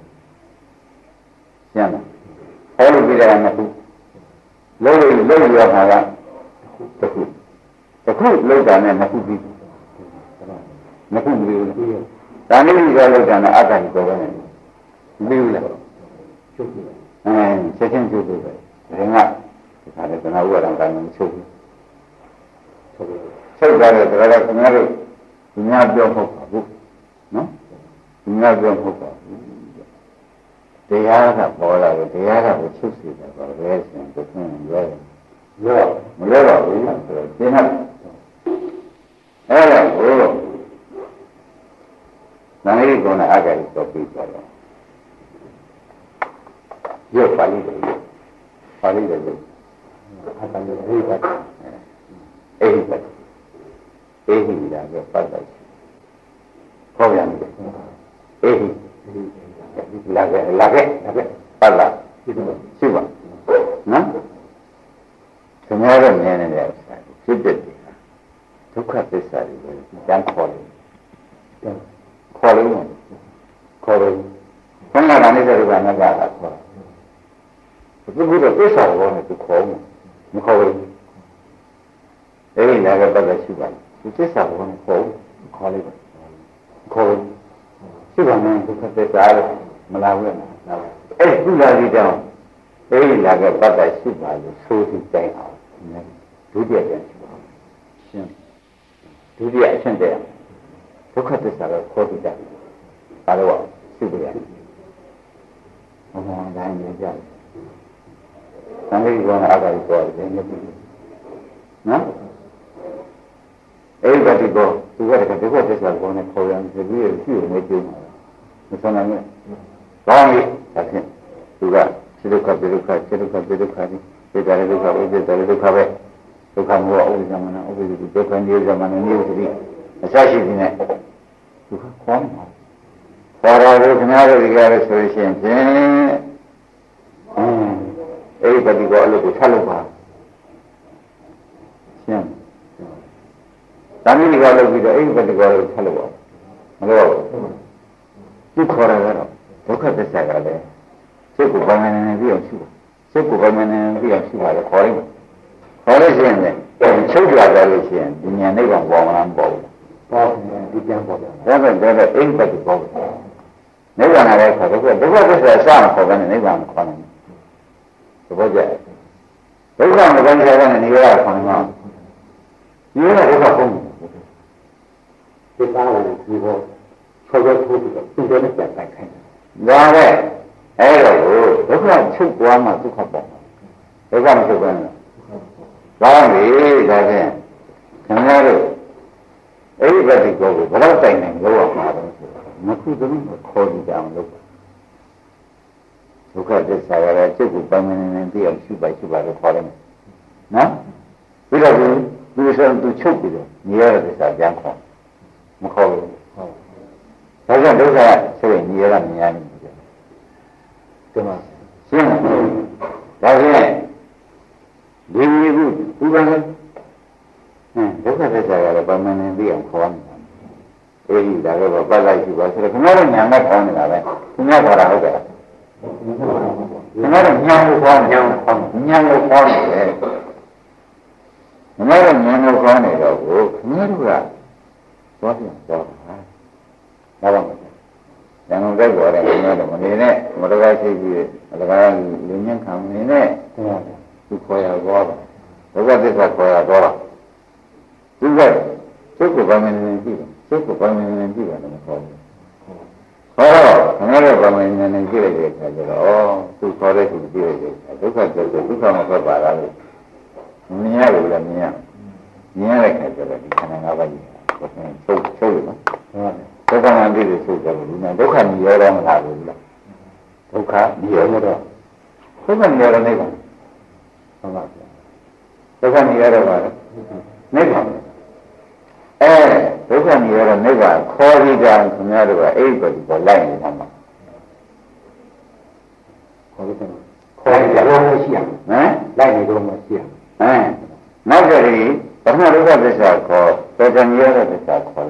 ရှင်းလားဟောလို့ပြတဲ့ကနှစ်ခုလုံးလို့လုံးရမှာကတစ်ခုတစ်ခုလုံးတာနဲ့နှစ်ခုပြီးနှစ်ခုပြီးလို့သာနိတိကောလုံးတာနဲ့အတ္တကိုပဲနေပြီးဘူးလားချုပ်ပြီအဲချက်ချင်းချုပ်ပြီပဲဒါကဒါလည်းကနာဥပါဒံကံကိုချုပ်ပြီချုပ်တယ်ဒါကခင်ဗျားတို့ဒီများပြောဖို့ပါဘူးနော်ဒီများပြောဖို့ပါဘူးတရားကပေါ်လာတယ်တရားကကိုချုပ်စီတယ်ပါပဲဆိုရင်ကိုယ်ကရောရောမရောတော့ဘူးဆိုတော့ဒီနေ့အဲ့ဒါကိုနာရီကောနဲ့အကြိုက်တော့ပြီးသွားတယ်ရုပ်ပါဠိတယ်ပါဠိတယ်ရုပ်အတန်ရဲ့အိပတ်အိပတ်အိဟိလာကပတ်တယ်ခေါ်ရတယ်အိဟိလာကလာကလာကပတ်လာရှိပါနော်ခင်ဗျားတို့မြင်နေတဲ့ဖြစ်တဲ့ဒုက္ခသစ္စာတွေကိုကျမ်းခေါ်တယ်ခေါ်လို့ခေါ်လို့ဘယ်မှာနေတဲ့လူကငါကခေါ်သူကတော့သစ္စာကိုလည်းသူခေါ်မခေါ်ဘူးအဲ့ဒီလည်းပတ်သက်ရှိပါဒီသစ္စာကိုလည်းခေါ်ခေါ်လိုက်ပါခေါ်ရှိပါမယ်ဒုက္ခသစ္စာလည်းမလာဘူးလားအဲ့ဒီလာပြီးတော့အဲ့ဒီလည်းပတ်သက်ရှိပါလို့ဆိုပြီးတိုင်အောင်ဒုတိယပြန်ရှိပါရှင်းဒုတိယအရှင်းတဲ့ဒုက္ခသစ္စာကိုခေါ်ပြီးတာဘာလို့ရှိပြရလဲဘုရားတိုင်းနေကြသံဃာ့ဘောနာအကားကိုတယ်နေပြီနော်အဲ့ဒီတိကောသူကတည်းကဒုက္ခသစ္စာကိုနဲ့ခေါ်ရမယ်ဒီလိုရှိနေကြတယ်မဆန်းနိုင်ဘူးကောင်းပြီဒါဖြင့်သူကစိဒုက္ခပိဒုက္ခစိဒုက္ခပိဒုက္ခဒီစေတရဒုက္ခဝိသေတရဒုက္ခပဲဒုက္ခမောဥပ္ပဇမနာဥပ္ပဇိဒုက္ခနိရောဓမနာနိရောဓတိအစရှိနေဒုက္ခခေါင်းမှာပေါ်တော်ကိုခင်ဗျားတို့ဒီကရဆိုရှင်ဖြင့်အင်းအဲ့ဒီပฏิကောအလုပ်ကိုဆက်လုပ်ပါရှင်းတဏှိဒီကောလုပ်ပြီးတော့အဲ့ဒီပฏิကောကိုဆက်လုပ်ပါမလို့သူခေါ်ရတော့ဒုက္ခသစ္စာကလည်းစိတ်ကိုပိုင်ပိုင်နေပြီးအောင်ရှိပါစိတ်ကိုပိုင်ပိုင်နေပြီးအောင်ရှိပါလေခေါ်လိုက်ခေါ်လို့ရှိရင်လည်းချုပ်ပြသွားလို့ရှိရင်ဒီဉာဏ်နိဗ္ဗာန်ပေါ်မှာမပေါ်ဘူးပေါ်တယ်ဒီပြန်ပေါ်တယ်ဒါပဲဒါပဲအဲ့ဒီပฏิကောနိဗ္ဗာန်လည်းခေါ်တော့ဒုက္ခသစ္စာစမခေါ်ဘဲနဲ့နိဗ္ဗာန်ကိုခေါ်နိုင်သဘောကျဒုက္ခမကောင်းတဲ့ကနေနေရခေါ်မှာဒီကဒုက္ခပုံဒီသားဝင်ဒီဘောဆောရထိုးပြီးတော့သူ့ရဲ့ပြန်တိုက်ခိုင်းဒါပဲအဲ့တော့ဒုက္ခချုပ်သွားမှဒုက္ခပေါ့ဒုက္ခမချုပ်ဘဲနဲ့ကောင်းပြီဒါဖြင့်ခင်ဗျားတို့အဲ့ဒီပฏิကောကိုဘယ်တော့တိုင်နိုင်လို့ရမှာလဲဆိုတော့မခုတည်းခေါ်ကြည့်ကြအောင်လို့ဒုက္ခသစ္စာရတဲ့စိတ်ကိုပိုင်ပိုင်နေနေသိအောင်ရှုပါရှုပါလို့ခေါ်တယ်နော်ပြီးတော့သူသူဆိုသူချုပ်ပြီးတော့နေရတဲ့သစ္စာပြန်ခေါ်မခေါ်ဘူးဟုတ်ဒါကြောင့်ဒုက္ခဆိုရင်နေရတာမြင်ရနေတယ်ဒီမှာရှင်းလားဒါဖြင့်ဒီမျိုးခုဥပမာဟမ်ဒုက္ခသစ္စာရတဲ့ပိုင်ပိုင်နေသိအောင်ခေါ်နေတာအေးဒါကတော့ပတ်လိုက်ရှုပါဆိုတော့ခင်ဗျားတို့ညာမဲ့ခေါ်နေတာပဲခင်ဗျားခေါ်တာဟုတ်တယ်ကျွန်တော်တို့ဉာဏ်ကိုခေါ်ဉာဏ်ကိုခေါ်ဉာဏ်ကိုခေါ်နေတယ်ကျွန်တော်တို့ဉာဏ်ကိုခေါ်နေတော့ကိုခင်ဗျားတို့ကသွားပြန်သွားတာဒါပါမယ်ဉာဏ်ကိုကြိုက်ပေါ်တယ်ခင်ဗျားတို့မနေနဲ့မတော်ကားရှိပြီးအလကားလူညံ့ခံနေနဲ့သူခေါ်ရသွားတာဘုရားသစ္စာခေါ်ရသွားတာသူကစိတ်ကိုဘာမှမနေကြည့်စိတ်ကိုဘာမှမနေကြည့်တယ်မခေါ်ဘူးဟောခင်ဗျားတို့ဘာမှမနေကြည့်လိုက်တဲ့အခါကျတော့သူခေါ်တဲ့သူကြည့်လိုက်တဲ့ဒုက္ခသစ္စာဒုက္ခမဖတ်ပါလားလို့မြင်ရတယ်လည်းမြင်ရမြင်ရတဲ့အခါကျတော့ဒီခန္ဓာ၅ပါးကြီးကိုယ်ချုပ်ချုပ်လို့ဒုက္ခမှပြည့်စုံချုပ်တယ်လို့ဒီမှာဒုက္ခမြည်ရောမလားလို့လားဒုက္ခမြည်ရောတော့ဒုက္ခမြည်ရနေပါဟုတ်ပါဘူးဒုက္ခမြည်ရတော့ပါနေပါအဲဒုက္ခမြည်ရတော့နေပါခေါ်ပြီးတာခင်ဗျားတို့ကအဲ့ဒီကိုလိုက်နေတာမှာခေါ်ပြီးတယ်ခေါ်ပြီးတော့မရှိရဟမ်လိုက်နေတော့မရှိရဟမ်နောက်ကြရင် Karena lupa desa kau, kadang dia ada desa kau.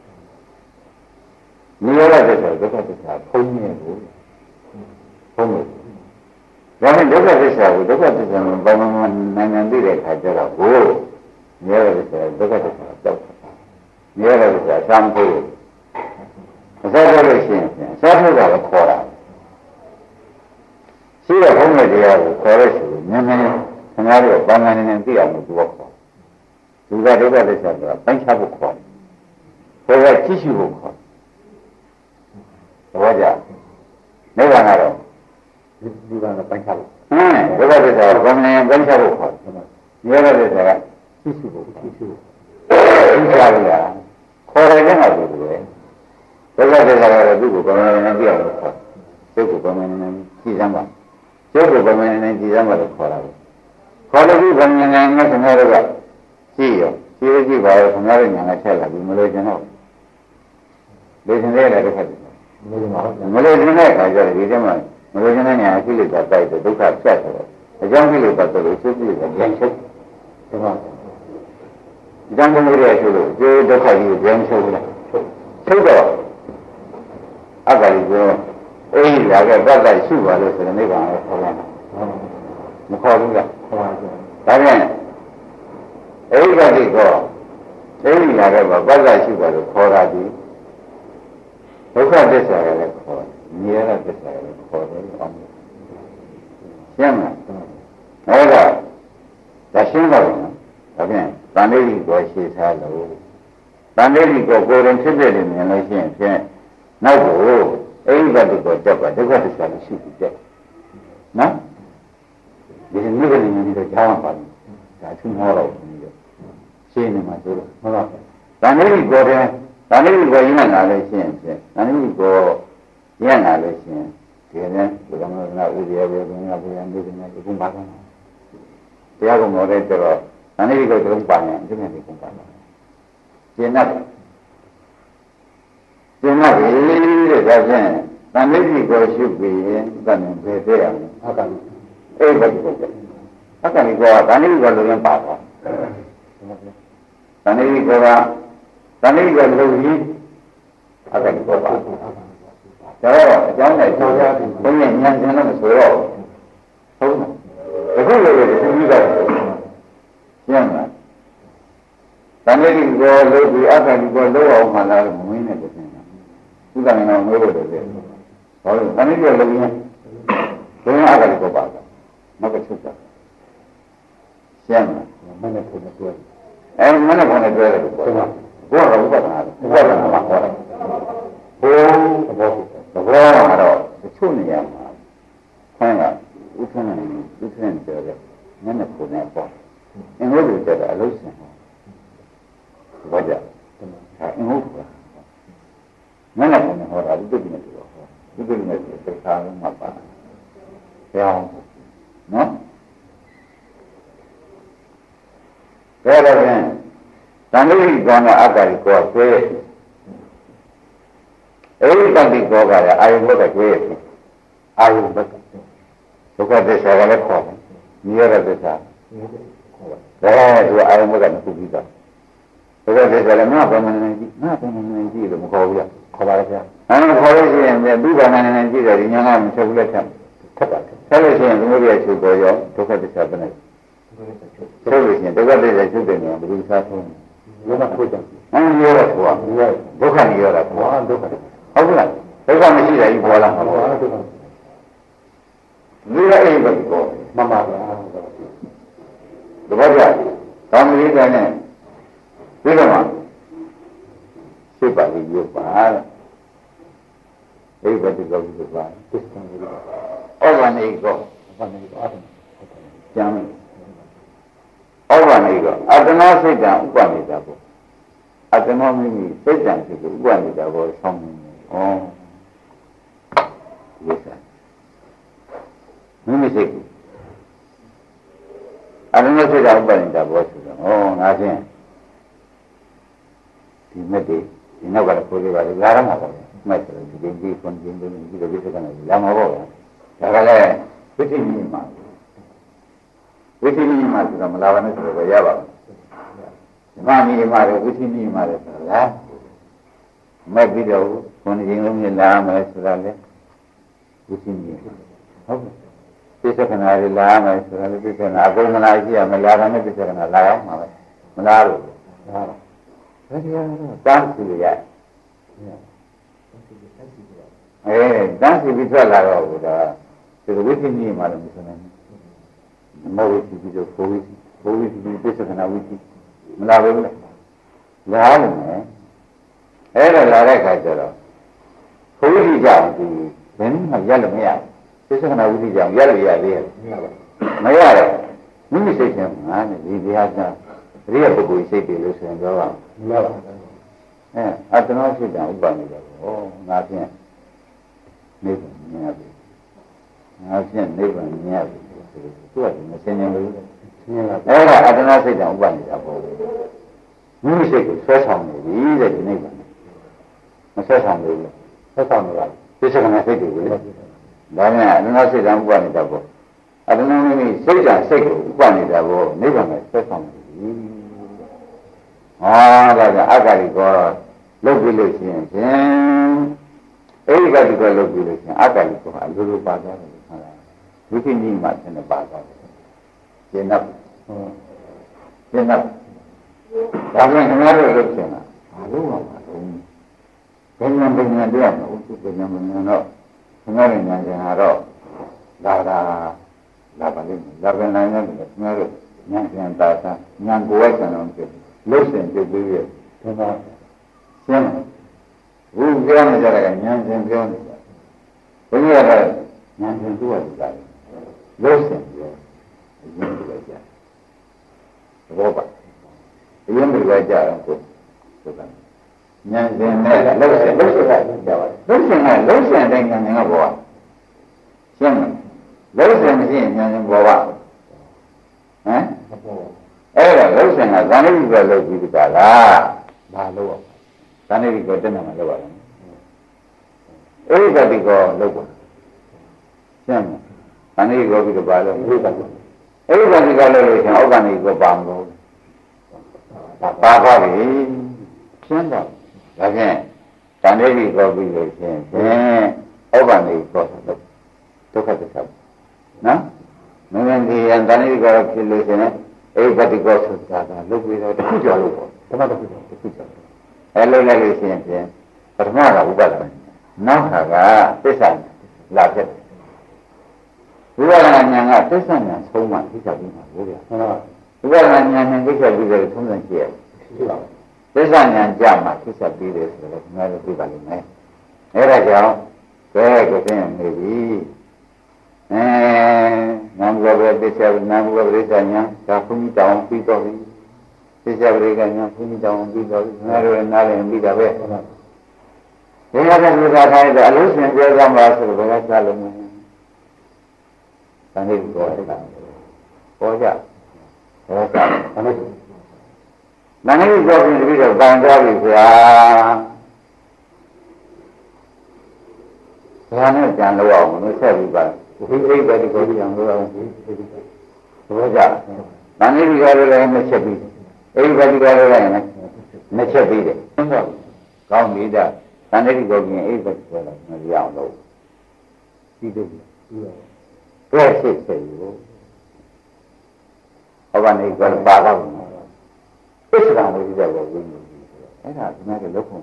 Dia ada desa, lupa desa kau ni aku, kau ni. Jangan lupa desa aku, lupa desa membangun nanti dia kerja aku. Dia ada desa, lupa desa kau. Dia ada desa sampai. Saya boleh sih, saya sudah berkorban. Saya punya dia berkorban sih, memang sebenarnya bangun nanti aku dua kau. Juga juga desa berapa? Banyak bukan. Saya cici bukan. Wajah. Mereka ngaruh. Juga ada banyak. Hmm, juga desa banyak banyak bukan. Juga desa cici bukan. Cici. Cici ada. Korang jangan begitu. Juga desa ada dulu banyak nanti ada bukan. Juga banyak nanti cici sama. Juga banyak nanti sama ada korang. Korang itu banyak nanti semua ada. Iya, iya sih bahwa sebenarnya nggak salah, mulai jenuh. Biasanya ada dekat. Mulai jenuh aja, gitu mah. Mulai jenuhnya asli baca itu, duka siapa? Jangan pilih baca itu, pilih yang sih. Jangan pilih itu, itu duka itu yang sih. Sudah. Agar itu, eh, agar baca itu baru sebenarnya kalau kalau, muka juga. Tapi eh tadi kau, eh ni ada apa? Bagai sih baru koradi. Bukan desa ada kor, ni ada desa ada kor ni kamu. Siapa? Ada. Dah siapa ni? Tapi tanda ni kau sih saya lalu. Tanda ni kau korang sebab ni yang lain siapa? Nak kau, eh tadi kau cakap, dekat desa ni sih kita. Nah, jadi ni kan ni kita jangan pada, tak cuma orang. Sini macam tu, mana? Tadi ni kau dia, tadi ni kau yang ada sini, tadi ni kau yang ada sini. Dia ni, kita mana ujian dia, kita ujian dia, kita kumpul. Dia aku mau dia terus, tadi ni kau terus banyak, itu ni kumpul. Dia nak, dia nak ini dia kan, tadi ni kau syukur, kan berbeza. Akan, eh betul. Akan ni kau, tadi ni kau dengan apa? Tadi kau, tadi kau lagi, apa kau buat? Jangan, jangan jangan, punya yang jangan bersuara. Tahu tak? Betul betul betul juga. Jangan. Tadi kau lagi, apa kau lagi orang mana mungkin ada sana. Sudah mana mungkin ada. Tahu? Tadi kau lagi, punya apa kau buat? Maka sudah. Jangan. Mana pun ada. Eh, mana pun ada tu. Gua orang buat apa? Gua orang apa? Oh, gua orang ada. Itu ni yang, kan? Utusan ni, utusan ni ada. Mana pun apa? Yang itu ada alusan. Wajah. Yang itu. Mana pun orang itu ni tu. Itu ni tu. Sekarang apa? Yang, no? Kalau kan, tadi kalau ada kau kuih, eh tadi kau ada ayam buat kuih, ayam buat, bukan desa kalau kau, ni ada desa, eh tu ayam buat nak kita, bukan desa kalau mana mana nanti, mana mana nanti itu muka dia, kau baca, anak kau ni yang dua mana nanti dari yang mana sebelah sana, kalau siapa tu dia cuba yo, bukan desa benar. Solusinya, dekat desa juga ni, berusaha tu. Dia nak kerja. Ang dia orang tua, bukan dia orang tua, bukan. Apa nak? Dekat mesti dah ibu orang. Dia ini begitu. Mama. Dekat dia, kami ni kan ni, dia mana? Siapa dia buat? Eh betul betul buat. Orang ni kau, orang ni kau ada. Jangan. Orang itu, adanya saja bukan itu apa. Adanya ini saja itu bukan itu apa. Oh, biasa. Ini sih. Adanya saja bukan itu apa. Oh, nasi. Ini deh, ini kalau boleh balik garam apa? Macam itu, jadi pun jadi jadi bisa kan? Lama apa? Kalau betul ni mah. Betul ni mah sudah melawan itu berapa? Mami mare, Ushini mare, mai video, con i nomi lama, Surale, Ushini. Pisa canale lama, Surale, Pisa, Agomanagia, Malara, Pisa, Lama, Malaro. Dance, yeah. Eh, dance with the Lara, to the Ushini, Madam, more with the Covid, Covid, Pisa, and a wiki. La vela, la ne, era la reca c'era. Fuori già di, ben ma già lo mia. Se sono avuti già, già lo via via. Ma era, non mi sei chiamato, di viaggio, ria poco i sei lo sembra. Eh, attenzione si dà un bagno. Oh, na pian. Ne ne abi. Na pian ne ba ne abi. Tu hai ne segno. Era adana sei da un bagno da poco. Non mi sei che facciamo di da ne ba. Ma facciamo di. Facciamo di. Questo non è fatto quello. Da me adana sei da un bagno da poco. Adana mi sei da sei un bagno da poco, ne ba me facciamo di. Ah, da agari ko lo bi lo chin chin. Ei ga di ko lo bi lo chin agari ko a lo lo pa da ha la. Wiki ni ma ne pa da. Jenap, jenap. Tapi kenapa lu jenap? Aduh, aduh. Dengan dengan dia, untuk dengan dengan kenapa dengan jenap? Lara, lara ni, lara nanya, kenapa? Yang yang tasa, yang kuat kan orang lu sendiri juga. Kenapa? Siapa? Bukan negara kan, yang yang Ini ada yang kedua juga. Lu sendiri. Yang berbeza, apa? Yang berbeza aku, bukan. Yang ini, lusa, lusa, lusa, lusa dengan yang apa? Siapa? Lusa mesti yang apa? Eh? Eh, lusa nggak? Tadi juga lusa kita lah, balu. Tadi juga ada nama luar. Eh, tadi kau lupa. Siapa? Tadi kau kita balu, lupa. Eh, tadi kalau lu yang orang itu bangga, apa ni? Siapa? Lagi, tadi kalau bilang siapa, orang itu tu, tu kata siapa? Nah, mungkin yang tadi kalau kilo siapa, eh, tadi kalau sudah ada, lu bilang tu kuda lu, kenapa tu kuda? Hello, lagi siapa? Pernah bukan? Nah, agak pesan, lapar. Bukan yang pesannya semua kita bina boleh. Bukan yang kita bina semua dia. Pesannya jama kita bina semua mana tu balik ni. Era jauh, saya kata ni. Eh, nama berapa besar, nama berapa besarnya, kafuni tahun kita ni. Besar berapa kafuni tahun kita ni. Nara nara yang kita ber. Saya ada juga ada alus yang dia gambar sebagai calon. Tadi kau ada, kau ada, kau ada. Nanti kau ni juga bangga juga. Saya ni jangan lupa, ni saya juga. Ini bagi kau yang lupa. Kau ada. Nanti juga ada yang mencebi. Ini bagi kau ada yang mencebi deh. Kau ni dah. Nanti kau ni ini bagi kau yang yang lupa. Tidak. Persis saja. Orang ini kalau bagai mana, sekarang ini dah begini. Ada sebenarnya lokon.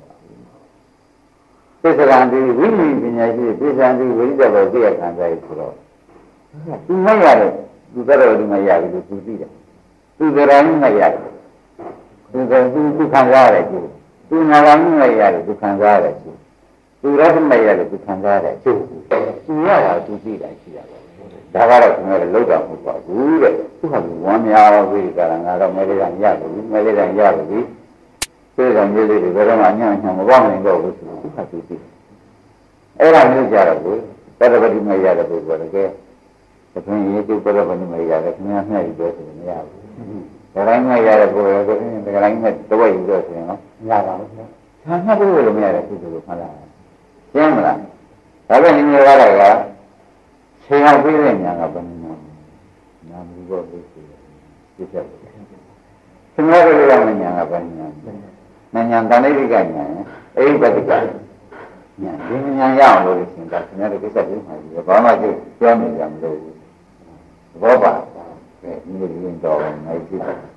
Sekarang ini begini begini aja. Sekarang ini begini dah begini akan jadi pula. Tu mana ada? Tu terus tu mana ada? Tu tidak. Tu terang mana ada? Tu tu tu kangga ada tu. Tu narang mana ada? Tu kangga ada tu. Tu rasa mana ada? Tu kangga ada tu. Tu ada tu tidak tidak. Dapat sebenarnya loda muka gula, tu harus wamnya beri karang ada mereka yang jadi, mereka yang jadi, mereka yang jadi mereka yang yang wam yang kau betul, tu harus itu. Orang ini cara tu, pada bagi mereka tu berke, tapi ini tu pada bagi mereka, sebenarnya hanya itu sebenarnya. Orang ini mereka tu, orang ini tu itu sebenarnya. Ya, hanya tu mereka tu tu malah. Siapa? Tapi ini mereka. Saya pilih yang apa ni? Nama juga itu. Kita. ခင်ဗျားတို့ကမညာကပဲညာမညာတဏှိကညာအိဘတိကညာဒီညာရအောင်လို့ရှင်တာခင်ဗျားတို့ကိစ္စကြီးမှကြီးဘာမှပြောနေကြမလို့ဘောပါကဲဒီလိုရင်တော့နိုင်ပြီ